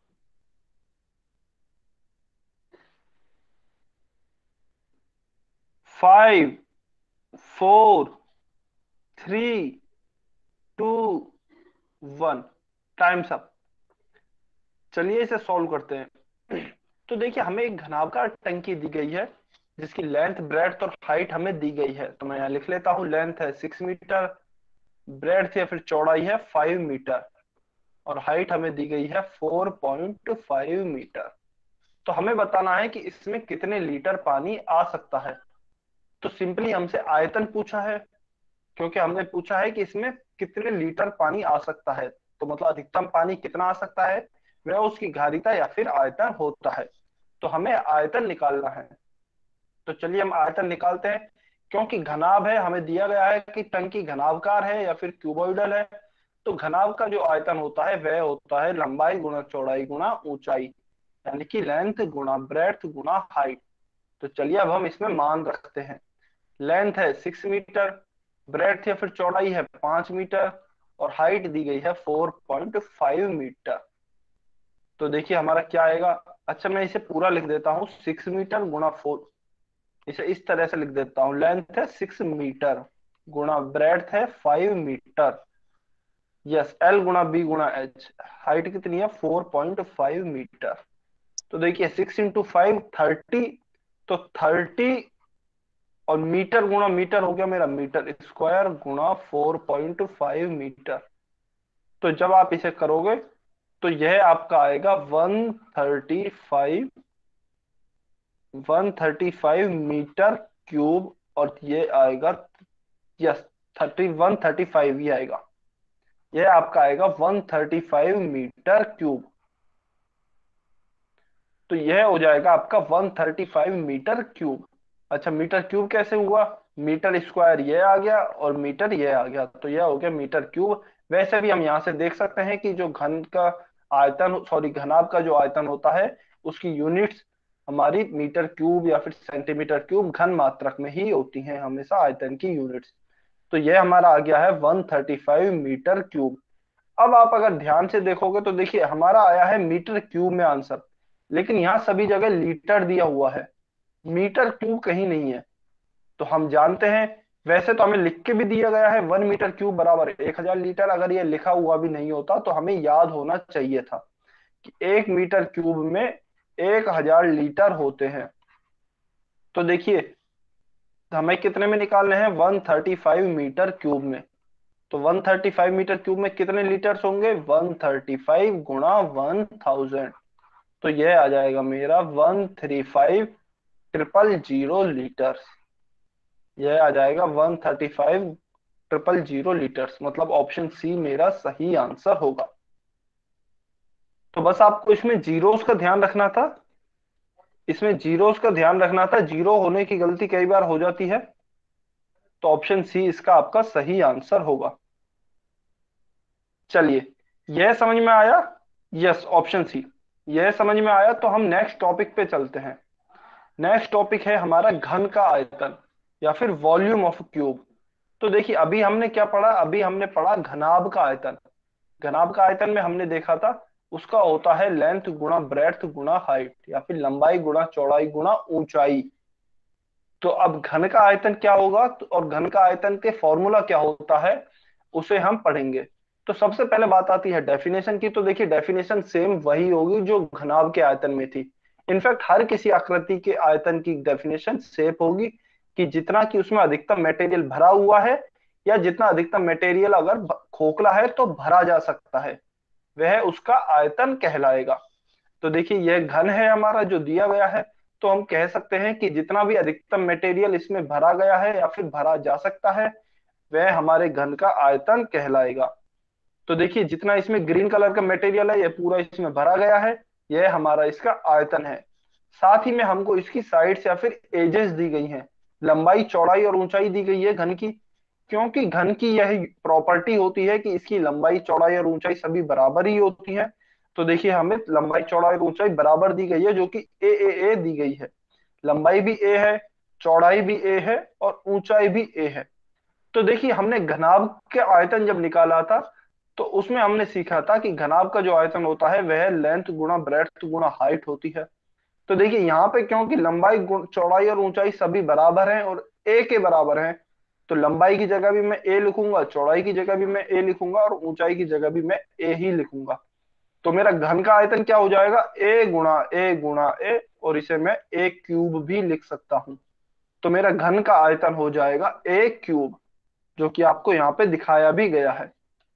Five, four, three, two, one. Time's up. चलिए इसे सॉल्व करते हैं। तो देखिए हमें एक घनाभकार टंकी दी गई है, जिसकी लेंथ, ब्रेड्थ और हाइट हमें दी गई है। तो मैं यहाँ लिख लेता हूँ, लेंथ है सिक्स मीटर, ब्रेड्थ या फिर चौड़ाई है फाइव मीटर, और हाइट हमें दी गई है फोर पॉइंट फाइव मीटर। तो हमें बताना है कि इसमें कितने लीटर पानी आ सकता है। तो सिंपली हमसे आयतन पूछा है, क्योंकि हमने पूछा है कि इसमें कितने लीटर पानी आ सकता है, तो मतलब अधिकतम पानी कितना आ सकता है, वह उसकी धारिता या फिर आयतन होता है। तो हमें आयतन निकालना है। तो चलिए हम आयतन निकालते हैं। क्योंकि घनाभ है, हमें दिया गया है कि टंकी घनाभकार है या फिर क्यूबॉइडल है। तो घनाभ का जो आयतन होता है वह होता है लंबाई गुणा चौड़ाई गुणा ऊंचाई, यानी कि लेंथ गुणा ब्रेड्थ गुणा हाइट। तो चलिए अब हम इसमें मान रखते हैं। लेंथ है सिक्स मीटर, ब्रेड्थ या फिर चौड़ाई है पांच मीटर, और हाइट दी गई है फोर पॉइंट फाइव मीटर। तो देखिए हमारा क्या आएगा। अच्छा मैं इसे पूरा लिख देता हूँ, सिक्स मीटर गुणा फोर, इसे इस तरह से लिख देता हूँ। लेंथ है सिक्स मीटर, गुणा ब्रेड्थ है फाइव मीटर, यस, एल गुणा बी गुणा एच। हाइट कितनी है, फोर पॉइंट फाइव मीटर। तो देखिए सिक्स इंटू फाइव थर्टी, तो थर्टी, और मीटर गुणा मीटर हो गया मेरा मीटर स्क्वायर, गुणा फोर पॉइंट फाइव मीटर। तो जब आप इसे करोगे तो यह आपका आएगा one thirty five, one thirty five metre cube. और ये आएगा, yes, thirty one thirty five ही आएगा। यह आपका आएगा one thirty five metre cube. तो यह हो जाएगा आपका one thirty five metre cube. अच्छा मीटर क्यूब कैसे हुआ, मीटर स्क्वायर ये आ गया और मीटर ये आ गया, तो यह हो गया मीटर क्यूब। वैसे भी हम यहाँ से देख सकते हैं कि जो घन का आयतन, सॉरी घनाभ का जो आयतन होता है, उसकी यूनिट्स हमारी मीटर क्यूब या फिर सेंटीमीटर क्यूब घन मात्रक में ही होती हैं हमेशा, आयतन की यूनिट्स। तो यह हमारा आ गया है one thirty five metre cube. अब आप अगर ध्यान से देखोगे तो देखिए हमारा आया है मीटर क्यूब में आंसर, लेकिन यहाँ सभी जगह लीटर दिया हुआ है, मीटर क्यूब कहीं नहीं है। तो हम जानते हैं, वैसे तो हमें लिख के भी दिया गया है वन मीटर क्यूब बराबर एक हजार लीटर। अगर ये लिखा हुआ भी नहीं होता तो हमें याद होना चाहिए था कि एक मीटर क्यूब में एक हजार लीटर होते हैं। तो देखिए हमें कितने में निकालने हैं, one thirty five metre cube में। तो one thirty five metre cube में कितने लीटर्स होंगे, वन थर्टी फाइव गुणा वन थाउजेंड। तो यह आ जाएगा मेरा one three five triple zero litres. यह आ जाएगा one thirty five triple zero litres, मतलब ऑप्शन सी मेरा सही आंसर होगा। तो बस आपको इसमें जीरोस का ध्यान रखना था। इसमें जीरोस का ध्यान रखना था, जीरो होने की गलती कई बार हो जाती है। तो ऑप्शन सी इसका आपका सही आंसर होगा। चलिए, यह समझ में आया। यस, ऑप्शन सी, यह समझ में आया। तो हम नेक्स्ट टॉपिक पे चलते हैं। नेक्स्ट टॉपिक है हमारा घन का आयतन या फिर वॉल्यूम ऑफ क्यूब। तो देखिए, अभी हमने क्या पढ़ा, अभी हमने पढ़ा घनाभ का आयतन। घनाभ का आयतन में हमने देखा था उसका होता है लेंथ गुणा ब्रेड्थ गुणा हाइट, या फिर लंबाई गुणा चौड़ाई गुणा ऊंचाई। तो अब घन का आयतन क्या होगा, तो और घन का आयतन के फॉर्मूला क्या होता है, उसे हम पढ़ेंगे। तो सबसे पहले बात आती है डेफिनेशन की। तो देखिए, डेफिनेशन सेम वही होगी जो घनाभ के आयतन में थी। इनफैक्ट हर किसी आकृति के आयतन की डेफिनेशन सेम होगी, कि जितना कि उसमें अधिकतम मटेरियल भरा हुआ है, या जितना अधिकतम मटेरियल अगर भ- खोखला है तो भरा जा सकता है, वह उसका आयतन कहलाएगा। तो देखिए, यह घन है हमारा जो दिया गया है। तो हम कह सकते हैं कि जितना भी अधिकतम मटेरियल इसमें भरा गया है या फिर भरा जा सकता है, वह हमारे घन का आयतन कहलाएगा। तो देखिए, जितना इसमें ग्रीन कलर का मटेरियल है, यह पूरा इसमें भरा गया है, यह हमारा इसका आयतन है। साथ ही में हमको इसकी साइड्स या फिर एजेस दी गई हैं, लंबाई चौड़ाई और ऊंचाई दी गई है घन की। क्योंकि घन की यह प्रॉपर्टी होती है कि इसकी लंबाई चौड़ाई और ऊंचाई सभी बराबर ही होती है। तो देखिए, हमें लंबाई चौड़ाई और ऊंचाई बराबर दी गई है, जो कि ए ए ए दी गई है। लंबाई भी ए है, चौड़ाई भी ए है, और ऊंचाई भी ए है। तो देखिए, हमने घनाभ के आयतन जब निकाला था, तो उसमें हमने सीखा था कि घनाभ का जो आयतन होता है वह लेंथ गुणा ब्रेड्थ गुणा हाइट होती है। तो देखिए, यहाँ पे क्योंकि लंबाई गुण- चौड़ाई और ऊंचाई सभी बराबर हैं और ए के बराबर हैं, तो लंबाई की जगह भी मैं ए लिखूंगा, चौड़ाई की जगह भी मैं ए लिखूंगा, और ऊंचाई की जगह भी मैं ए ही लिखूंगा। तो मेरा घन का आयतन क्या हो जाएगा, ए गुणा ए गुणा ए, और इसे मैं ए क्यूब भी लिख सकता हूं। तो मेरा घन का आयतन हो जाएगा ए क्यूब, जो कि आपको यहाँ पे दिखाया भी गया है।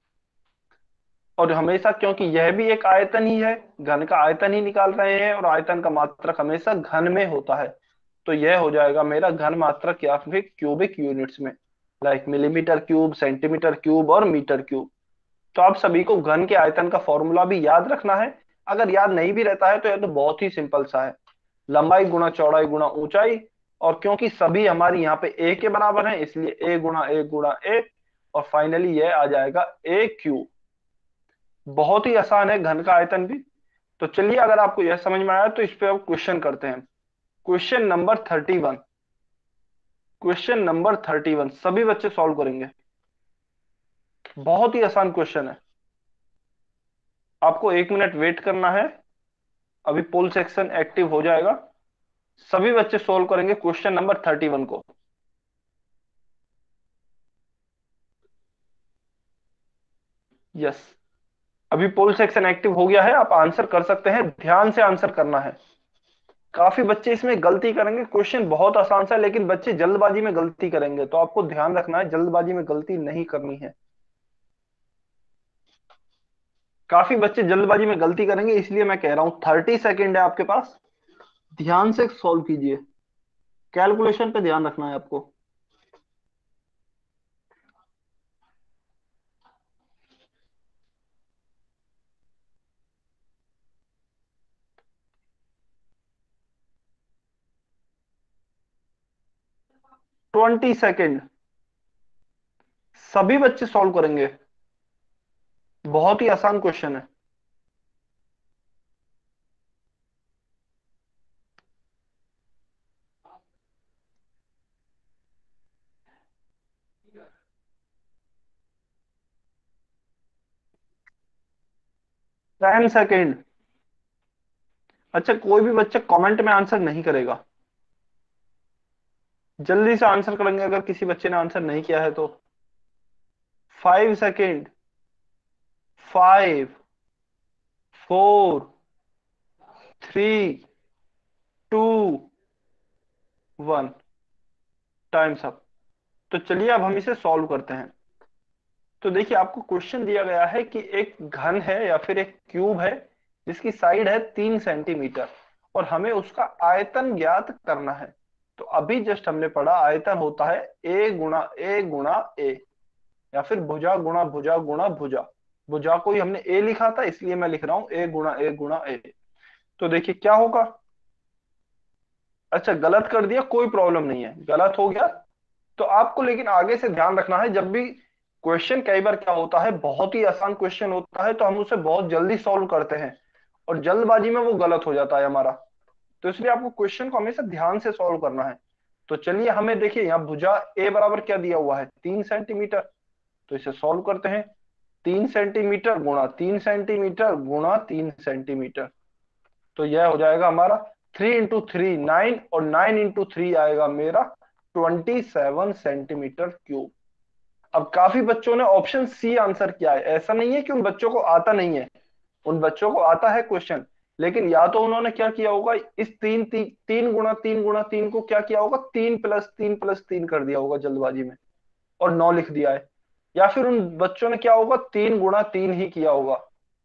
और हमेशा, क्योंकि यह भी एक आयतन ही है, घन का आयतन ही निकाल रहे हैं, और आयतन का मात्रक हमेशा घन में होता है। तो यह हो जाएगा मेरा घन मात्रक या फिर क्यूबिक यूनिट्स में, like millimetre cube, centimetre cube और मीटर क्यूब। तो आप सभी को घन के आयतन का फॉर्मूला भी याद रखना है। अगर याद नहीं भी रहता है तो यह तो बहुत ही सिंपल सा है, लंबाई गुणा चौड़ाई गुणा ऊंचाई। और क्योंकि सभी हमारी यहाँ पे ए के बराबर हैं, इसलिए ए गुणा ए गुणा ए, और फाइनली यह आ जाएगा ए क्यू। बहुत ही आसान है घन का आयतन भी। तो चलिए, अगर आपको यह समझ में आया तो इस पे अब क्वेश्चन करते हैं। Question number thirty one. Question number thirty one सभी बच्चे सॉल्व करेंगे। बहुत ही आसान क्वेश्चन है। आपको एक मिनट वेट करना है, अभी पोल सेक्शन एक्टिव हो जाएगा। सभी बच्चे सोल्व करेंगे क्वेश्चन नंबर थर्टी वन को। यस, अभी पोल सेक्शन एक्टिव हो गया है, आप आंसर कर सकते हैं, ध्यान से आंसर करना है। काफी बच्चे इसमें गलती करेंगे, क्वेश्चन बहुत आसान सा है, लेकिन बच्चे जल्दबाजी में गलती करेंगे, तो आपको ध्यान रखना है, जल्दबाजी में गलती नहीं करनी है। काफी बच्चे जल्दबाजी में गलती करेंगे, इसलिए मैं कह रहा हूं थर्टी सेकेंड है आपके पास, ध्यान से सॉल्व कीजिए। कैलकुलेशन पे ध्यान रखना है आपको। ट्वेंटी सेकेंड, सभी बच्चे सॉल्व करेंगे। बहुत ही आसान क्वेश्चन है। Ten second. अच्छा, कोई भी बच्चा कमेंट में आंसर नहीं करेगा, जल्दी से आंसर करेंगे अगर किसी बच्चे ने आंसर नहीं किया है तो। Five second. Five, four, three, two, one. Time's up. तो चलिए, अब हम इसे सॉल्व करते हैं। तो देखिए, आपको क्वेश्चन दिया गया है कि एक घन है या फिर एक क्यूब है, जिसकी साइड है तीन सेंटीमीटर, और हमें उसका आयतन ज्ञात करना है। तो अभी जस्ट हमने पढ़ा आयतन होता है ए गुणा ए गुणा ए, या फिर भुजा गुणा भुजा गुणा भुजा। भुजा को ही हमने ए लिखा था, इसलिए मैं लिख रहा हूं ए गुणा ए गुणा ए। तो देखिए क्या होगा, अच्छा गलत कर दिया, कोई प्रॉब्लम नहीं है, गलत हो गया तो आपको लेकिन आगे से ध्यान रखना है, जब भी क्वेश्चन, कई बार क्या होता है बहुत ही आसान क्वेश्चन होता है तो हम उसे बहुत जल्दी सॉल्व करते हैं और जल्दबाजी में वो गलत हो जाता है हमारा। तो इसलिए आपको क्वेश्चन को हमेशा ध्यान से सॉल्व करना है। तो चलिए, हमें देखिए यहाँ भुजा ए बराबर क्या दिया हुआ है, तीन सेंटीमीटर। तो इसे सॉल्व करते हैं। तीन सेंटीमीटर गुणा तीन सेंटीमीटर गुणा तीन सेंटीमीटर, तो यह हो जाएगा हमारा थ्री इंटू थ्री नाइन, और नाइन इंटू थ्री आएगा मेरा ट्वेंटी सेवन सेंटीमीटर क्यूब। अब काफी बच्चों ने ऑप्शन सी आंसर किया है। ऐसा नहीं है कि उन बच्चों को आता नहीं है, उन बच्चों को आता है क्वेश्चन, लेकिन या तो उन्होंने क्या किया होगा, इस तीन ती, तीन गुणा तीन गुणा तीन को क्या किया होगा, तीन प्लस तीन प्लस तीन कर दिया होगा जल्दबाजी में और नौ लिख दिया है। या फिर उन बच्चों ने क्या होगा, तीन गुणा तीन ही किया होगा।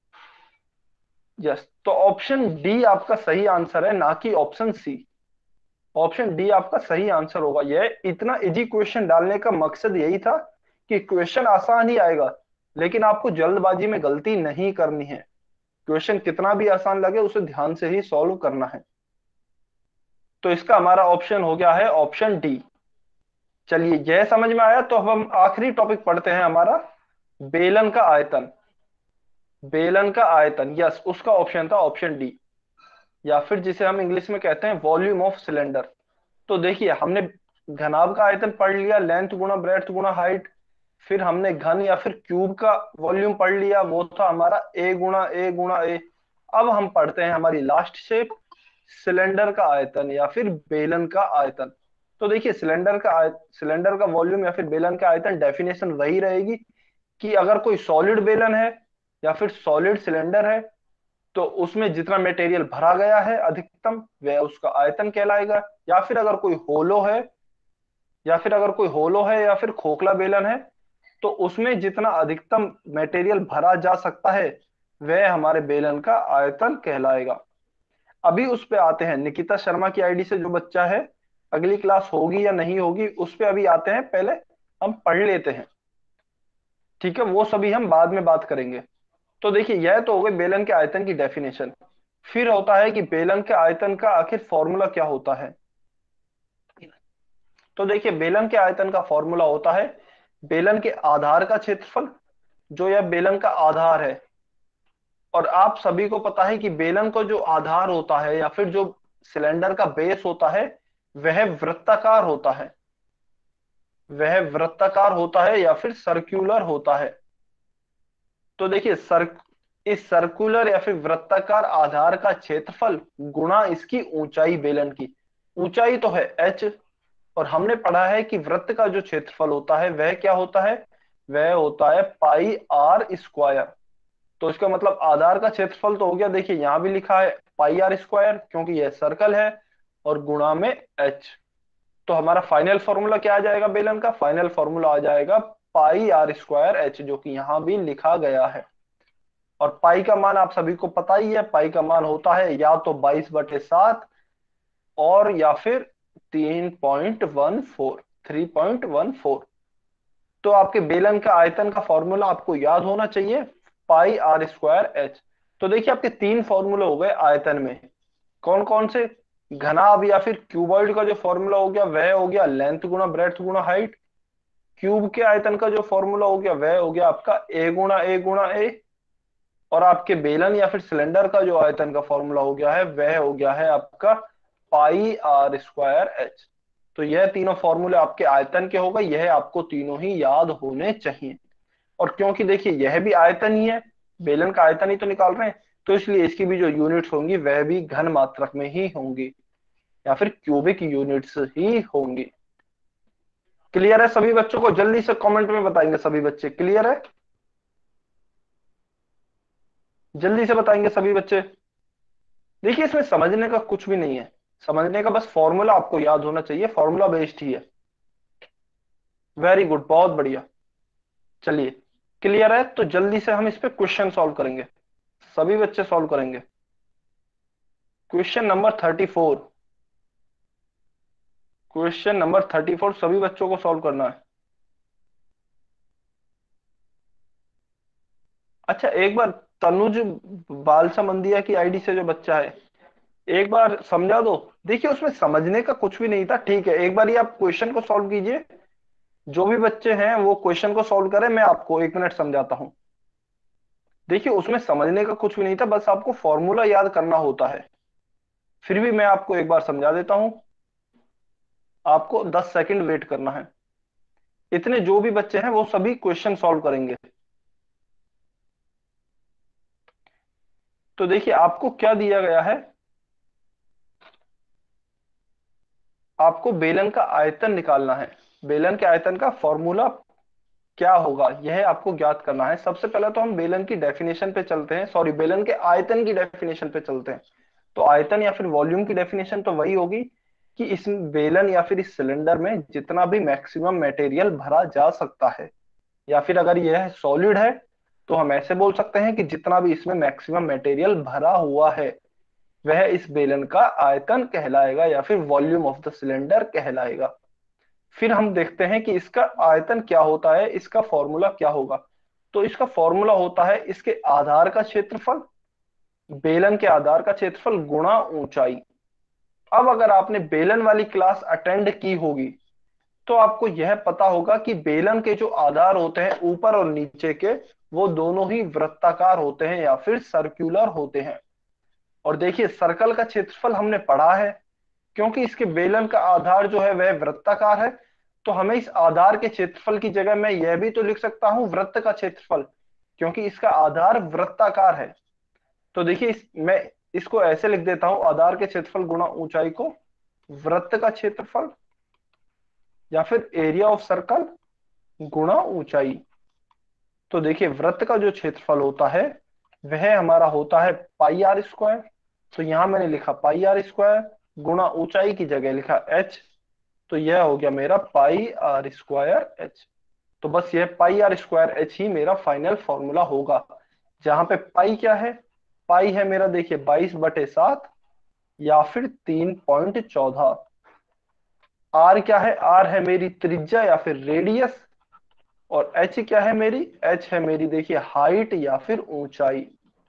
यस, तो ऑप्शन डी आपका सही आंसर है, ना कि ऑप्शन सी। ऑप्शन डी आपका सही आंसर होगा। यह इतना इजी क्वेश्चन डालने का मकसद यही था कि क्वेश्चन आसान ही आएगा, लेकिन आपको जल्दबाजी में गलती नहीं करनी है। क्वेश्चन कितना भी आसान लगे उसे ध्यान से ही सॉल्व करना है। तो इसका हमारा ऑप्शन हो गया है ऑप्शन डी। चलिए, यह समझ में आया तो अब हम आखिरी टॉपिक पढ़ते हैं हमारा, बेलन का आयतन। बेलन का आयतन, यस, उसका ऑप्शन था ऑप्शन डी, या फिर जिसे हम इंग्लिश में कहते हैं वॉल्यूम ऑफ सिलेंडर। तो देखिए, हमने घनाभ का आयतन पढ़ लिया, लेंथ गुणा ब्रेड्थ गुणा हाइट। फिर हमने घन या फिर क्यूब का वॉल्यूम पढ़ लिया, वो था हमारा ए गुणा ए गुणा ए। अब हम पढ़ते हैं हमारी लास्ट शेप, सिलेंडर का आयतन या फिर बेलन का आयतन। तो देखिए, सिलेंडर का आय, सिलेंडर का वॉल्यूम या फिर बेलन का आयतन, डेफिनेशन वही रहेगी कि अगर कोई सॉलिड बेलन है या फिर सॉलिड सिलेंडर है तो उसमें जितना मटेरियल भरा गया है अधिकतम, वह उसका आयतन कहलाएगा। या फिर अगर कोई होलो है या फिर अगर कोई होलो है या फिर खोखला बेलन है तो उसमें जितना अधिकतम मटेरियल भरा जा सकता है वह हमारे बेलन का आयतन कहलाएगा। अभी उस पे आते हैं, निकिता शर्मा की आईडी से जो बच्चा है, अगली क्लास होगी या नहीं होगी उस पे अभी आते हैं, पहले हम पढ़ लेते हैं। ठीक है, वो सभी हम बाद में बात करेंगे। तो देखिए, यह तो हो गई बेलन के आयतन की डेफिनेशन। फिर होता है कि बेलन के आयतन का आखिर फॉर्मूला क्या होता है। तो देखिए, बेलन के आयतन का फॉर्मूला होता है बेलन के आधार का क्षेत्रफल, जो यह बेलन का आधार है। और आप सभी को पता है कि बेलन का जो आधार होता है या फिर जो सिलेंडर का बेस होता है वह वृत्ताकार होता है, वह वृत्ताकार होता है या फिर सर्कुलर होता है। तो देखिए, सर इस सर्कुलर या फिर वृत्ताकार आधार का क्षेत्रफल गुणा इसकी ऊंचाई, बेलन की ऊंचाई तो है एच, और हमने पढ़ा है कि वृत्त का जो क्षेत्रफल होता है वह क्या होता है, वह होता है पाई आर स्क्वायर। तो इसका मतलब आधार का क्षेत्रफल तो हो गया, देखिए यहां भी लिखा है पाई आर स्क्वायर क्योंकि यह सर्कल है, और गुणा में एच। तो हमारा फाइनल फॉर्मूला क्या आ जाएगा, बेलन का फाइनल फॉर्मूला आ जाएगा पाई आर स्क्वायर एच, जो कि यहां भी लिखा गया है। और पाई का मान आप सभी को पता ही है, पाई का मान होता है या तो बाईस बटे सात, और या फिर तीन point one four, three point one four. तो आपके बेलन का आयतन का फॉर्मूला आपको याद होना चाहिए, पाई आर स्क्वायर एच। तो देखिए, आपके तीन फॉर्मूले हो गए आयतन में। कौन कौन से, घनाभ या फिर क्यूबॉइड का जो फॉर्मूला हो गया वह हो गया लेंथ गुणा ब्रेड्थ गुणा हाइट। क्यूब के आयतन का जो फॉर्मूला हो गया वह हो गया आपका ए गुणा ए गुणा ए। और आपके बेलन या फिर सिलेंडर का जो आयतन का फॉर्मूला हो गया है वह हो गया है आपका पाई आर स्क्वायर एच। तो यह तीनों फॉर्मूले आपके आयतन के हो गए, यह आपको तीनों ही याद होने चाहिए। और क्योंकि देखिए यह भी आयतन ही है, बेलन का आयतन ही तो निकाल रहे हैं, तो इसलिए इसकी भी जो यूनिट्स होंगी वह भी घन मात्रक में ही होंगी या फिर क्यूबिक यूनिट्स ही होंगी। क्लियर है सभी बच्चों को? जल्दी से कमेंट में बताएंगे सभी बच्चे, क्लियर है? जल्दी से बताएंगे सभी बच्चे। देखिए, इसमें समझने का कुछ भी नहीं है, समझने का बस फॉर्मूला आपको याद होना चाहिए, फॉर्मूला बेस्ड ही है। वेरी गुड, बहुत बढ़िया। चलिए, क्लियर है तो जल्दी से हम इस पे क्वेश्चन सॉल्व करेंगे, सभी बच्चे सॉल्व करेंगे। Question number thirty four, question number thirty four सभी बच्चों को सॉल्व करना है। अच्छा, एक बार तनुज बालसा मंदिया की आईडी से जो बच्चा है, एक बार समझा दो। देखिए उसमें समझने का कुछ भी नहीं था, ठीक है, एक बार ये आप क्वेश्चन को सॉल्व कीजिए। जो भी बच्चे हैं वो क्वेश्चन को सॉल्व करें, मैं आपको एक मिनट समझाता हूं। देखिए उसमें समझने का कुछ भी नहीं था, बस आपको फॉर्मूला याद करना होता है। फिर भी मैं आपको एक बार समझा देता हूं। आपको दस सेकंड वेट करना है। इतने जो भी बच्चे हैं वो सभी क्वेश्चन सॉल्व करेंगे। तो देखिए आपको क्या दिया गया है। आपको बेलन का आयतन निकालना है। बेलन के आयतन का फॉर्मूला क्या होगा यह आपको ज्ञात करना है। सबसे पहले तो हम बेलन की डेफिनेशन पे चलते हैं, सॉरी बेलन के आयतन की डेफिनेशन पे चलते हैं। तो आयतन या फिर वॉल्यूम की डेफिनेशन तो वही होगी कि इस बेलन या फिर इस सिलेंडर में जितना भी मैक्सिमम मटेरियल भरा जा सकता है, या फिर अगर यह सॉलिड है तो हम ऐसे बोल सकते हैं कि जितना भी इसमें मैक्सिमम मटेरियल भरा हुआ है वह इस बेलन का आयतन कहलाएगा या फिर वॉल्यूम ऑफ द सिलेंडर कहलाएगा। फिर हम देखते हैं कि इसका आयतन क्या होता है, इसका फॉर्मूला क्या होगा। तो इसका फॉर्मूला होता है इसके आधार का क्षेत्रफल, बेलन के आधार का क्षेत्रफल गुणा ऊंचाई। अब अगर आपने बेलन वाली क्लास अटेंड की होगी तो आपको यह पता होगा कि बेलन के जो आधार होते हैं ऊपर और नीचे के, वो दोनों ही वृत्ताकार होते हैं या फिर सर्कुलर होते हैं। और देखिए सर्कल का क्षेत्रफल हमने पढ़ा है, क्योंकि इसके बेलन का आधार जो है वह वृत्ताकार है। तो हमें इस आधार के क्षेत्रफल की जगह मैं यह भी तो लिख सकता हूं वृत्त का क्षेत्रफल, क्योंकि इसका आधार वृत्ताकार है। तो देखिए इस, मैं इसको ऐसे लिख देता हूं, आधार के क्षेत्रफल गुणा ऊंचाई को वृत्त का क्षेत्रफल या फिर एरिया ऑफ सर्कल गुणा ऊंचाई। तो देखिए वृत्त का जो क्षेत्रफल होता है वह हमारा होता है पाई आर स्क्वायर। तो यहां मैंने लिखा पाई आर स्क्वायर, गुणा ऊंचाई की जगह लिखा एच। तो यह हो गया मेरा पाई आर स्क्वायर एच। तो बस यह पाई आर स्क्वायर एच ही मेरा फाइनल फॉर्मूला होगा। जहां पे पाई क्या है, पाई है मेरा देखिए बाईस बटे सात, या फिर तीन पॉइंट चौदह। आर क्या है, आर है मेरी त्रिज्या या फिर रेडियस। और एच क्या है मेरी, एच है मेरी देखिए हाइट या फिर ऊंचाई।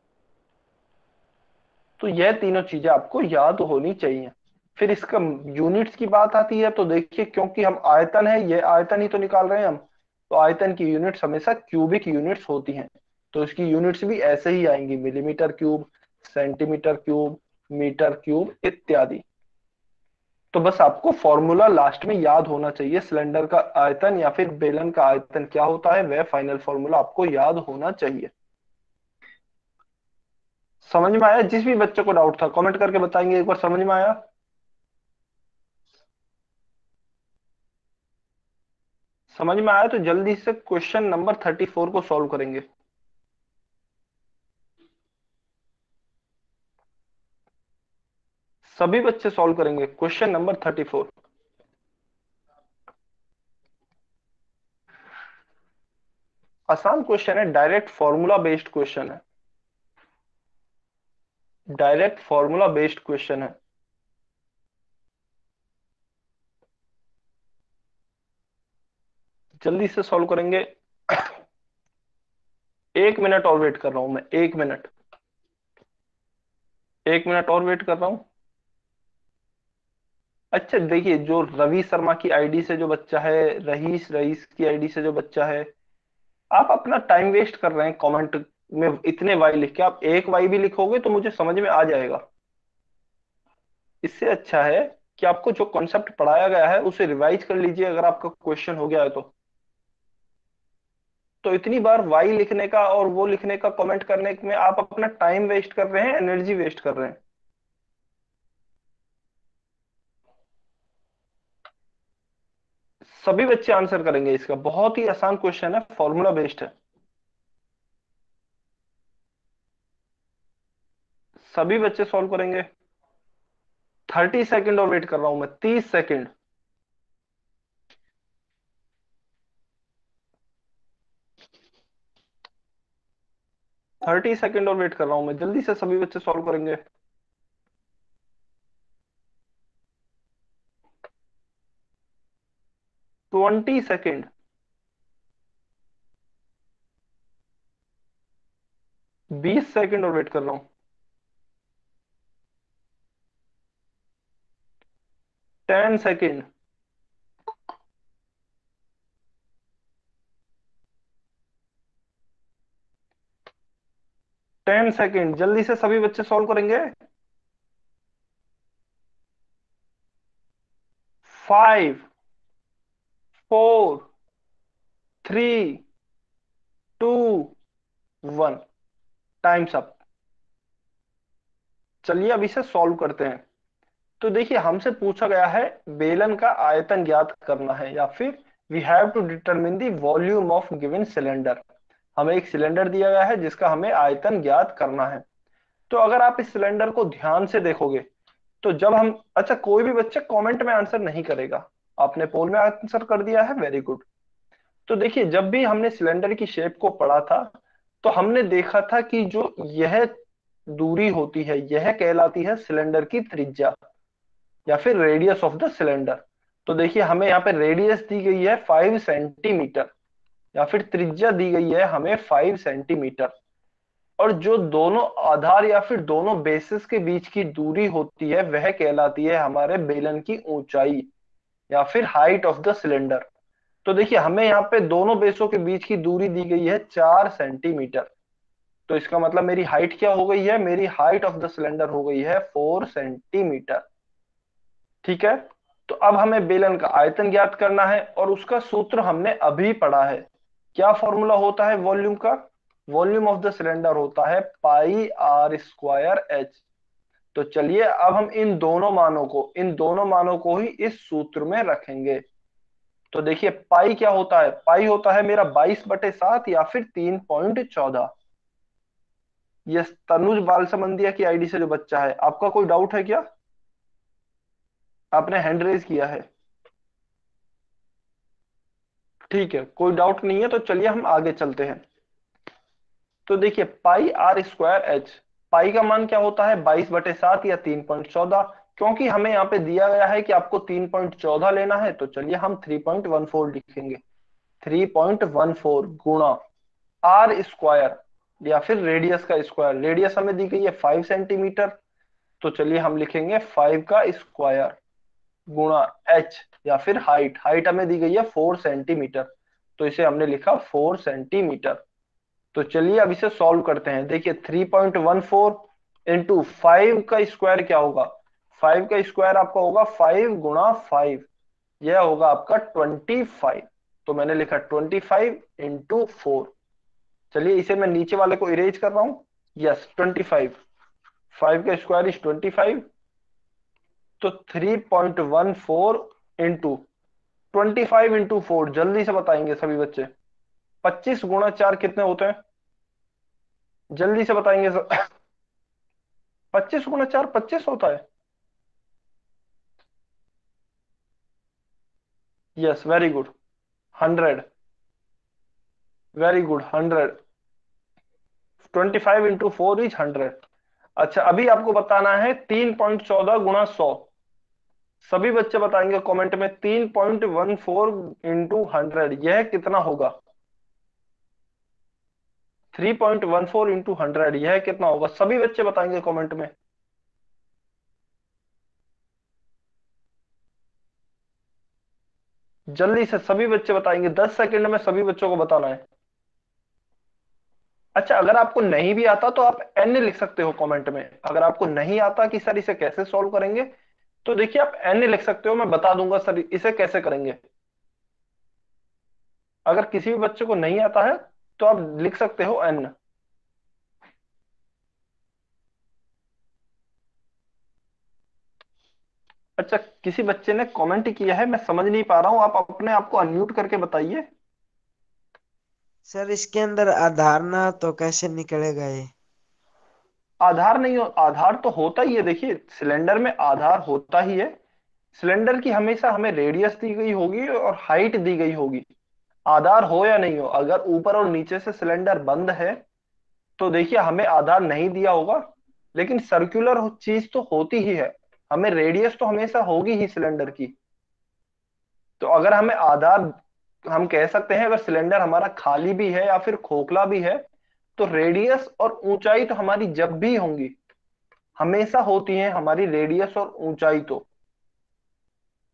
तो यह तीनों चीजें आपको याद होनी चाहिए। फिर इसका यूनिट्स की बात आती है, तो देखिए क्योंकि हम आयतन है, ये आयतन ही तो निकाल रहे हैं हम, तो आयतन की यूनिट्स हमेशा क्यूबिक यूनिट्स होती हैं। तो इसकी यूनिट्स भी ऐसे ही आएंगी, millimetre cube, centimetre cube, metre cube इत्यादि। तो बस आपको फॉर्मूला लास्ट में याद होना चाहिए, सिलेंडर का आयतन या फिर बेलन का आयतन क्या होता है वह फाइनल फॉर्मूला आपको याद होना चाहिए। समझ में आया? जिस भी बच्चे को डाउट था कमेंट करके बताएंगे एक बार समझ में आया। समझ में आया तो जल्दी से क्वेश्चन नंबर थर्टी फोर को सॉल्व करेंगे। सभी बच्चे सॉल्व करेंगे क्वेश्चन नंबर थर्टी फोर। आसान क्वेश्चन है, डायरेक्ट फॉर्मूला बेस्ड क्वेश्चन है। डायरेक्ट फॉर्मूला बेस्ड क्वेश्चन है। जल्दी से सॉल्व करेंगे। एक मिनट और वेट कर रहा हूं मैं, एक मिनट। एक मिनट और वेट कर रहा हूं। अच्छा देखिए, जो रवि शर्मा की आईडी से जो बच्चा है, रईस रईस की आईडी से जो बच्चा है, आप अपना टाइम वेस्ट कर रहे हैं कमेंट में इतने वाई लिख के। आप एक वाई भी लिखोगे तो मुझे समझ में आ जाएगा। इससे अच्छा है कि आपको जो कॉन्सेप्ट पढ़ाया गया है उसे रिवाइज कर लीजिए, अगर आपका क्वेश्चन हो गया है तो। तो इतनी बार वाई लिखने का और वो लिखने का, कमेंट करने में आप अपना टाइम वेस्ट कर रहे हैं, एनर्जी वेस्ट कर रहे हैं। सभी बच्चे आंसर करेंगे इसका, बहुत ही आसान क्वेश्चन है, फॉर्मूला बेस्ड है। सभी बच्चे सॉल्व करेंगे। थर्टी सेकंड और वेट कर रहा हूं मैं, तीस सेकंड। थर्टी सेकंड और वेट कर रहा हूं मैं, जल्दी से सभी बच्चे सॉल्व करेंगे। Twenty second. बीस सेकंड और वेट कर रहा हूं। Ten second. टेन सेकेंड, जल्दी से सभी बच्चे सॉल्व करेंगे। Five, four, three, two, one. Time's up. चलिए अब इसे सॉल्व करते हैं। तो देखिए हमसे पूछा गया है बेलन का आयतन ज्ञात करना है, या फिर we have to determine the volume of given cylinder. हमें एक सिलेंडर दिया गया है जिसका हमें आयतन ज्ञात करना है। तो अगर आप इस सिलेंडर को ध्यान से देखोगे, तो जब हम, अच्छा कोई भी बच्चा कमेंट में आंसर नहीं करेगा। आपने पोल में आंसर कर दिया है, वेरी गुड। तो देखिए जब भी हमने सिलेंडर की शेप को पढ़ा था, तो हमने देखा था कि जो यह दूरी होती है यह कहलाती है सिलेंडर की त्रिज्या, या फिर रेडियस ऑफ द सिलेंडर। तो देखिए हमें यहाँ पे रेडियस दी गई है फाइव सेंटीमीटर, या फिर त्रिज्या दी गई है हमें फाइव सेंटीमीटर। और जो दोनों आधार या फिर दोनों बेसिस के बीच की दूरी होती है वह कहलाती है हमारे बेलन की ऊंचाई, या फिर हाइट ऑफ द सिलेंडर। तो देखिए हमें यहाँ पे दोनों बेसों के बीच की दूरी दी गई है चार सेंटीमीटर। तो इसका मतलब मेरी हाइट क्या हो गई है, मेरी हाइट ऑफ द सिलेंडर हो गई है फोर सेंटीमीटर। ठीक है। तो अब हमें बेलन का आयतन ज्ञात करना है, और उसका सूत्र हमने अभी पढ़ा है। क्या फॉर्मूला होता है वॉल्यूम का? वॉल्यूम ऑफ द सिलेंडर होता है पाई आर स्क्वायर एच। तो चलिए अब हम इन दोनों मानों को इन दोनों मानों को ही इस सूत्र में रखेंगे। तो देखिए पाई क्या होता है, पाई होता है मेरा बाईस बटे सात या फिर तीन पॉइंट चौदह। ये तनुज बालसमंदिया की आईडी से जो बच्चा है, आपका कोई डाउट है क्या? आपने हैंड रेज किया है। ठीक है, कोई डाउट नहीं है, तो चलिए हम आगे चलते हैं। तो देखिए pi R square H, pi का मान क्या होता है, बाईस बटे सात या तीन पॉइंट चौदह। क्योंकि हमें यहाँ पे दिया गया है कि आपको तीन पॉइंट चौदह लेना है, तो चलिए हम थ्री पॉइंट वन फोर लिखेंगे। थ्री पॉइंट वन फोर गुणा आर स्क्वायर, या फिर रेडियस का स्क्वायर। रेडियस हमें दी गई है फाइव सेंटीमीटर, तो चलिए हम लिखेंगे फाइव का स्क्वायर गुणा एच, या फिर हाइट। हाइट हमें दी गई है फोर सेंटीमीटर, तो इसे हमने लिखा फोर सेंटीमीटर। तो चलिए अब इसे सॉल्व करते हैं। देखिए three point one four into five का स्क्वायर क्या होगा, फाइव का स्क्वायर आपका होगा फाइव गुणा फाइव, यह होगा आपका ट्वेंटी फाइव। तो मैंने लिखा ट्वेंटी फाइव इंटू फोर। चलिए इसे मैं नीचे वाले को इरेज कर रहा हूं। Yes, twenty five. फाइव का स्क्वायर इज ट्वेंटी फाइव। तो three point one four into twenty five into four, जल्दी से बताएंगे सभी बच्चे। पच्चीस गुणा चार कितने होते हैं, जल्दी से बताएंगे सब। पच्चीस गुणा चार पच्चीस होता है। Yes, very good. Hundred. Very good, hundred. Twenty five into four is hundred. अच्छा अभी आपको बताना है तीन पॉइंट चौदह गुणा सौ। सभी बच्चे बताएंगे कमेंट में, तीन point one four into hundred यह कितना होगा। Three point one four into hundred यह कितना होगा, सभी बच्चे बताएंगे कमेंट में। जल्दी से सभी बच्चे बताएंगे, दस सेकंड में सभी बच्चों को बताना है। अच्छा अगर आपको नहीं भी आता तो आप एन लिख सकते हो कमेंट में। अगर आपको नहीं आता कि सर इसे कैसे सॉल्व करेंगे, तो देखिए आप एन लिख सकते हो, मैं बता दूंगा सर इसे कैसे करेंगे। अगर किसी भी बच्चे को नहीं आता है तो आप लिख सकते हो एन। अच्छा किसी बच्चे ने कमेंट किया है, मैं समझ नहीं पा रहा हूं, आप अपने आप को अनम्यूट करके बताइए। सर इसके अंदर आधार ना तो कैसे निकलेगा ये? आधार नहीं हो, आधार तो होता ही है, देखिए सिलेंडर में आधार होता ही है। सिलेंडर की हमेशा हमें रेडियस दी गई होगी और हाइट दी गई होगी। आधार हो या नहीं हो, अगर ऊपर और नीचे से सिलेंडर बंद है तो देखिए हमें आधार नहीं दिया होगा। लेकिन सर्कुलर चीज तो होती ही है, हमें रेडियस तो हमेशा होगी ही सिलेंडर की। तो अगर हमें आधार, हम कह सकते हैं अगर सिलेंडर हमारा खाली भी है या फिर खोखला भी है, तो रेडियस और ऊंचाई तो हमारी जब भी होंगी, हमेशा होती है हमारी रेडियस और ऊंचाई तो।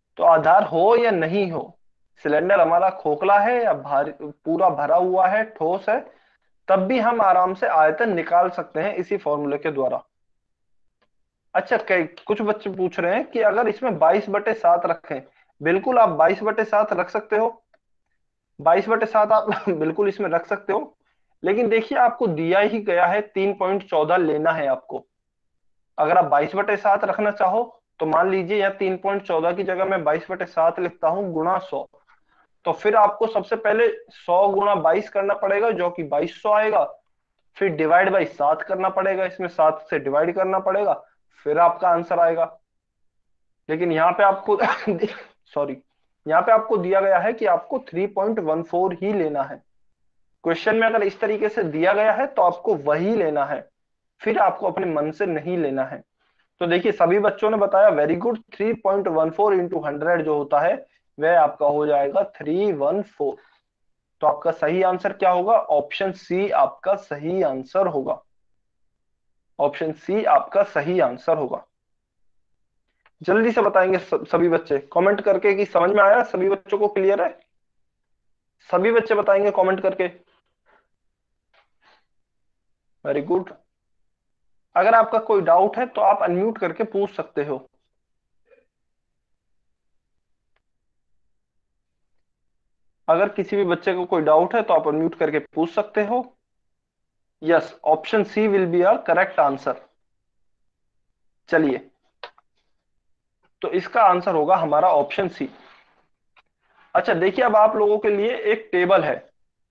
तो आधार हो या नहीं हो, सिलेंडर हमारा खोखला है या भारी पूरा भरा हुआ है, ठोस है, तब भी हम आराम से आयतन निकाल सकते हैं इसी फॉर्मूले के द्वारा। अच्छा, कई कुछ बच्चे पूछ रहे हैं कि अगर इसमें बाईस बटे सात रखें, बिल्कुल आप बाईस बटे सात रख सकते हो, बाईस बटे सात आप बिल्कुल इसमें रख सकते हो। लेकिन देखिए आपको दिया ही गया है तीन पॉइंट चौदह लेना है आपको। अगर आप बाईस बटे सात रखना चाहो तो मान लीजिए यहाँ तीन पॉइंट चौदह की जगह मैं बाईस बटे सात लिखता हूँ गुणा सौ। तो फिर आपको सबसे पहले सौ गुणा बाईस करना पड़ेगा जो कि बाईस सौ आएगा। फिर डिवाइड बाई सात करना पड़ेगा, इसमें सात से डिवाइड करना पड़ेगा, फिर आपका आंसर आएगा। लेकिन यहाँ पे आपको सॉरी, यहाँ पे आपको दिया गया है कि आपको थ्री पॉइंट वन फोर ही लेना है। क्वेश्चन में अगर इस तरीके से दिया गया है तो आपको वही लेना है, फिर आपको अपने मन से नहीं लेना है। तो देखिए सभी बच्चों ने बताया very good. Three point one four into hundred जो होता है वह आपका हो जाएगा थ्री वन फोर। तो आपका सही आंसर क्या होगा? ऑप्शन सी आपका सही आंसर होगा। ऑप्शन सी आपका सही आंसर होगा। जल्दी से बताएंगे सब- सभी बच्चे कमेंट करके कि समझ में आया, सभी बच्चों को क्लियर है? सभी बच्चे बताएंगे कमेंट करके। Very good. अगर आपका कोई डाउट है तो आप अनम्यूट करके पूछ सकते हो। अगर किसी भी बच्चे को कोई डाउट है तो आप अनम्यूट करके पूछ सकते हो। Yes, option C will be our correct answer. चलिए, तो इसका आंसर होगा हमारा ऑप्शन सी। अच्छा देखिए, अब आप लोगों के लिए एक टेबल है,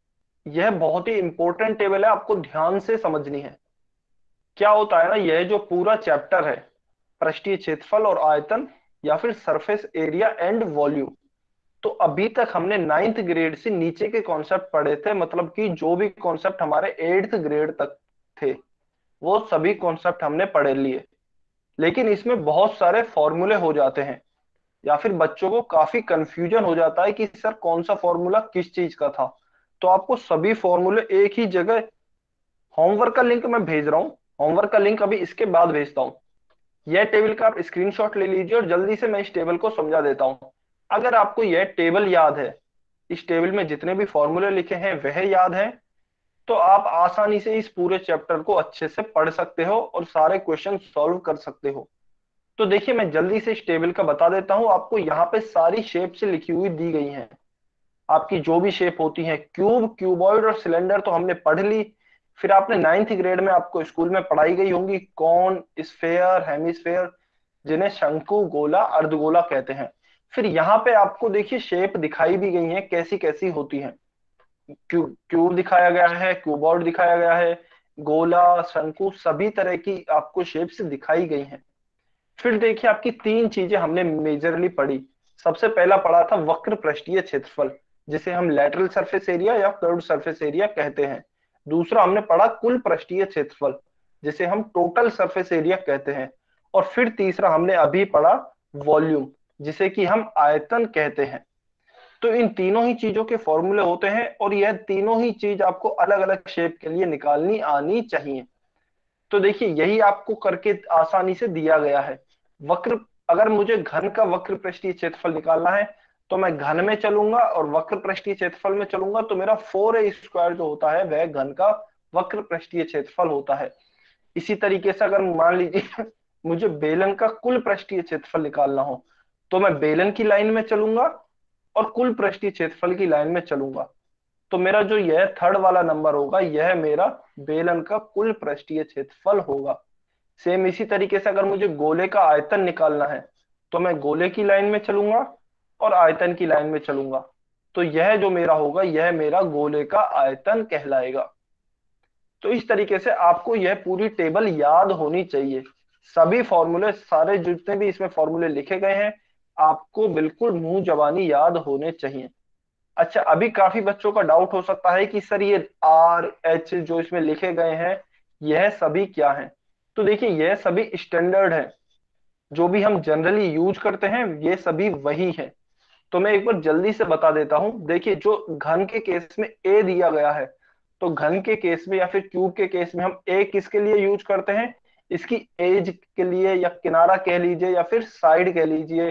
यह बहुत ही इंपॉर्टेंट टेबल है, आपको ध्यान से समझनी है। क्या होता है ना, यह जो पूरा चैप्टर है पृष्ठीय क्षेत्रफल और आयतन या फिर सरफेस एरिया एंड वॉल्यूम, तो अभी तक हमने नाइन्थ ग्रेड से नीचे के कॉन्सेप्ट पढ़े थे, मतलब कि जो भी कॉन्सेप्ट हमारे एट्थ ग्रेड तक थे वो सभी कॉन्सेप्ट हमने पढ़े लिए। लेकिन इसमें बहुत सारे फॉर्मूले हो जाते हैं या फिर बच्चों को काफी कंफ्यूजन हो जाता है कि सर कौन सा फॉर्मूला किस चीज का था। तो आपको सभी फॉर्मूले एक ही जगह, होमवर्क का लिंक मैं भेज रहा हूँ, होमवर्क का लिंक अभी इसके बाद भेजता हूँ। यह टेबल का आप स्क्रीनशॉट ले लीजिए और जल्दी से मैं इस टेबल को समझा देता हूँ। अगर आपको यह टेबल याद है, इस टेबल में जितने भी फॉर्मूले लिखे हैं वह याद हैं, तो आप आसानी से इस पूरे चैप्टर को अच्छे से पढ़ सकते हो और सारे क्वेश्चन सॉल्व कर सकते हो। तो देखिए मैं जल्दी से इस टेबल का बता देता हूं आपको। यहाँ पे सारी शेप से लिखी हुई दी गई हैं, आपकी जो भी शेप होती है, क्यूब, क्यूबॉइड और सिलेंडर तो हमने पढ़ ली। फिर आपने नाइन्थ ग्रेड में आपको स्कूल में पढ़ाई गई होंगी कौन, स्फेयर, हेमिस्फेयर, जिन्हें शंकु, गोला, अर्धगोला कहते हैं। फिर यहाँ पे आपको देखिए शेप दिखाई भी गई है कैसी कैसी होती हैं। क्यूब क्यूब दिखाया गया है, क्यूबॉइड दिखाया गया है, गोला, शंकु, सभी तरह की आपको शेप्स दिखाई गई हैं। फिर देखिए आपकी तीन चीजें हमने मेजरली पढ़ी। सबसे पहला पढ़ा था वक्र पृष्ठीय क्षेत्रफल, जिसे हम लैटरल सरफेस एरिया या कर्व्ड सरफेस एरिया कहते हैं। दूसरा हमने पढ़ा कुल पृष्ठीय क्षेत्रफल, जिसे हम टोटल सरफेस एरिया कहते हैं। और फिर तीसरा हमने अभी पढ़ा वॉल्यूम, जिसे कि हम आयतन कहते हैं। तो इन तीनों ही चीजों के फॉर्मूले होते हैं और यह तीनों ही चीज आपको अलग अलग शेप के लिए निकालनी आनी चाहिए। तो देखिए यही आपको करके आसानी से दिया गया है। वक्र, अगर मुझे घन का वक्र पृष्ठीय क्षेत्रफल निकालना है तो मैं घन में चलूंगा और वक्र पृष्ठीय क्षेत्रफल में चलूंगा, तो मेरा फोर ए स्क्वायर जो होता है वह घन का वक्र पृष्ठीय क्षेत्रफल होता है। इसी तरीके से अगर मान लीजिए मुझे बेलन का कुल पृष्ठीय क्षेत्रफल निकालना हो तो मैं बेलन की लाइन में चलूंगा और कुल पृष्ठीय क्षेत्रफल की लाइन में चलूंगा। तो मेरा जो यह थर्ड वाला नंबर होगा यह मेरा बेलन का कुल पृष्ठीय क्षेत्रफल होगा। सेम इसी तरीके से अगर मुझे गोले का आयतन निकालना है तो मैं गोले की लाइन में चलूंगा और आयतन की लाइन में चलूंगा। तो यह जो मेरा होगा यह मेरा गोले का आयतन कहलाएगा। तो इस तरीके से आपको यह पूरी टेबल याद होनी चाहिए। सभी फॉर्मूले, सारे जितने भी इसमें फॉर्मूले लिखे गए हैं आपको बिल्कुल मुंह जबानी याद होने चाहिए। अच्छा, अभी काफी बच्चों का डाउट हो सकता है कि सर ये आर एच जो इसमें लिखे गए हैं यह सभी क्या हैं? तो देखिए यह सभी स्टैंडर्ड है, जो भी हम जनरली यूज करते हैं ये सभी वही है। तो मैं एक बार जल्दी से बता देता हूं। देखिए जो घन के केस में ए दिया गया है, तो घन के केस में या फिर क्यूब के केस में हम ए किसके लिए यूज करते हैं? इसकी एज के लिए, या किनारा कह लीजिए या फिर साइड कह लीजिए,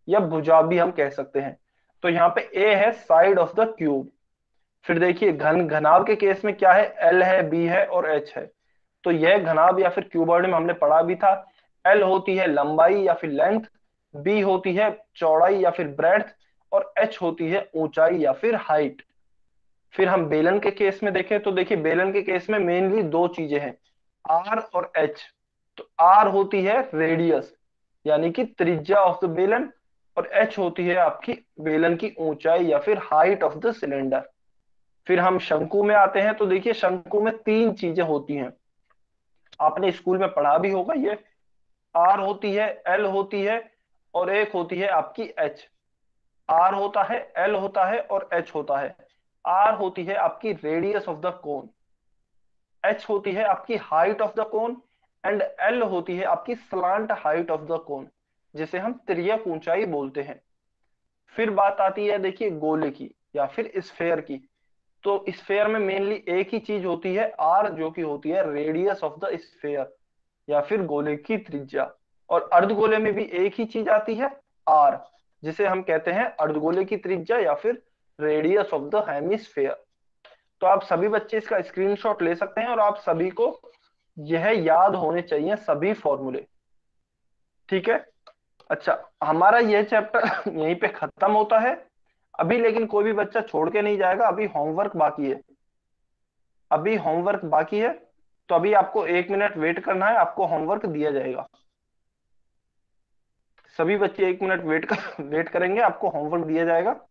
या भुजा भी हम कह सकते हैं। तो यहाँ पे ए है साइड ऑफ द क्यूब। फिर देखिए घन घनाभ के केस में क्या है, एल है, बी है और एच है। तो यह घनाभ या फिर क्यूबॉइड में हमने पढ़ा भी था। एल होती है लंबाई या फिर लेंथ, बी होती है चौड़ाई या फिर ब्रेड्थ, और एच होती है ऊंचाई या फिर हाइट। फिर हम बेलन के केस में देखें तो देखिए बेलन के केस में मेनली दो चीजें हैं, आर और एच। तो आर होती है रेडियस यानी कि त्रिज्या ऑफ द बेलन, और एच होती है आपकी बेलन की ऊंचाई या फिर हाइट ऑफ द सिलेंडर। फिर हम शंकु में आते हैं तो देखिए शंकु में तीन चीजें होती हैं, आपने स्कूल में पढ़ा भी होगा ये। आर होती है, एल होती है, और एक होती है आपकी एच। आर होता है, एल होता है और एच होता है। आर होती है आपकी radius of the cone, H होती है आपकी height of the cone, and L होती है आपकी slant height of the cone, जिसे हम तिर्यक ऊंचाई बोलते हैं। फिर बात आती है देखिए गोले की या फिर स्फेयर की। तो स्फेयर में मेनली एक ही चीज होती है, आर, जो कि होती है रेडियस ऑफ द स्फेयर या फिर गोले की त्रिज्या। और अर्धगोले में भी एक ही चीज आती है, आर, जिसे हम कहते हैं अर्धगोले की त्रिज्या या फिर रेडियस ऑफ द हेमिस्फेयर। तो आप सभी बच्चे इसका स्क्रीनशॉट ले सकते हैं और आप सभी को यह याद होने चाहिए सभी फॉर्मूले। ठीक है। अच्छा, हमारा यह चैप्टर यहीं पे खत्म होता है अभी, लेकिन कोई भी बच्चा छोड़ के नहीं जाएगा, अभी होमवर्क बाकी है। अभी होमवर्क बाकी है, तो अभी आपको एक मिनट वेट करना है, आपको होमवर्क दिया जाएगा। सभी बच्चे एक मिनट वेट कर वेट करेंगे, आपको होमवर्क दिया जाएगा।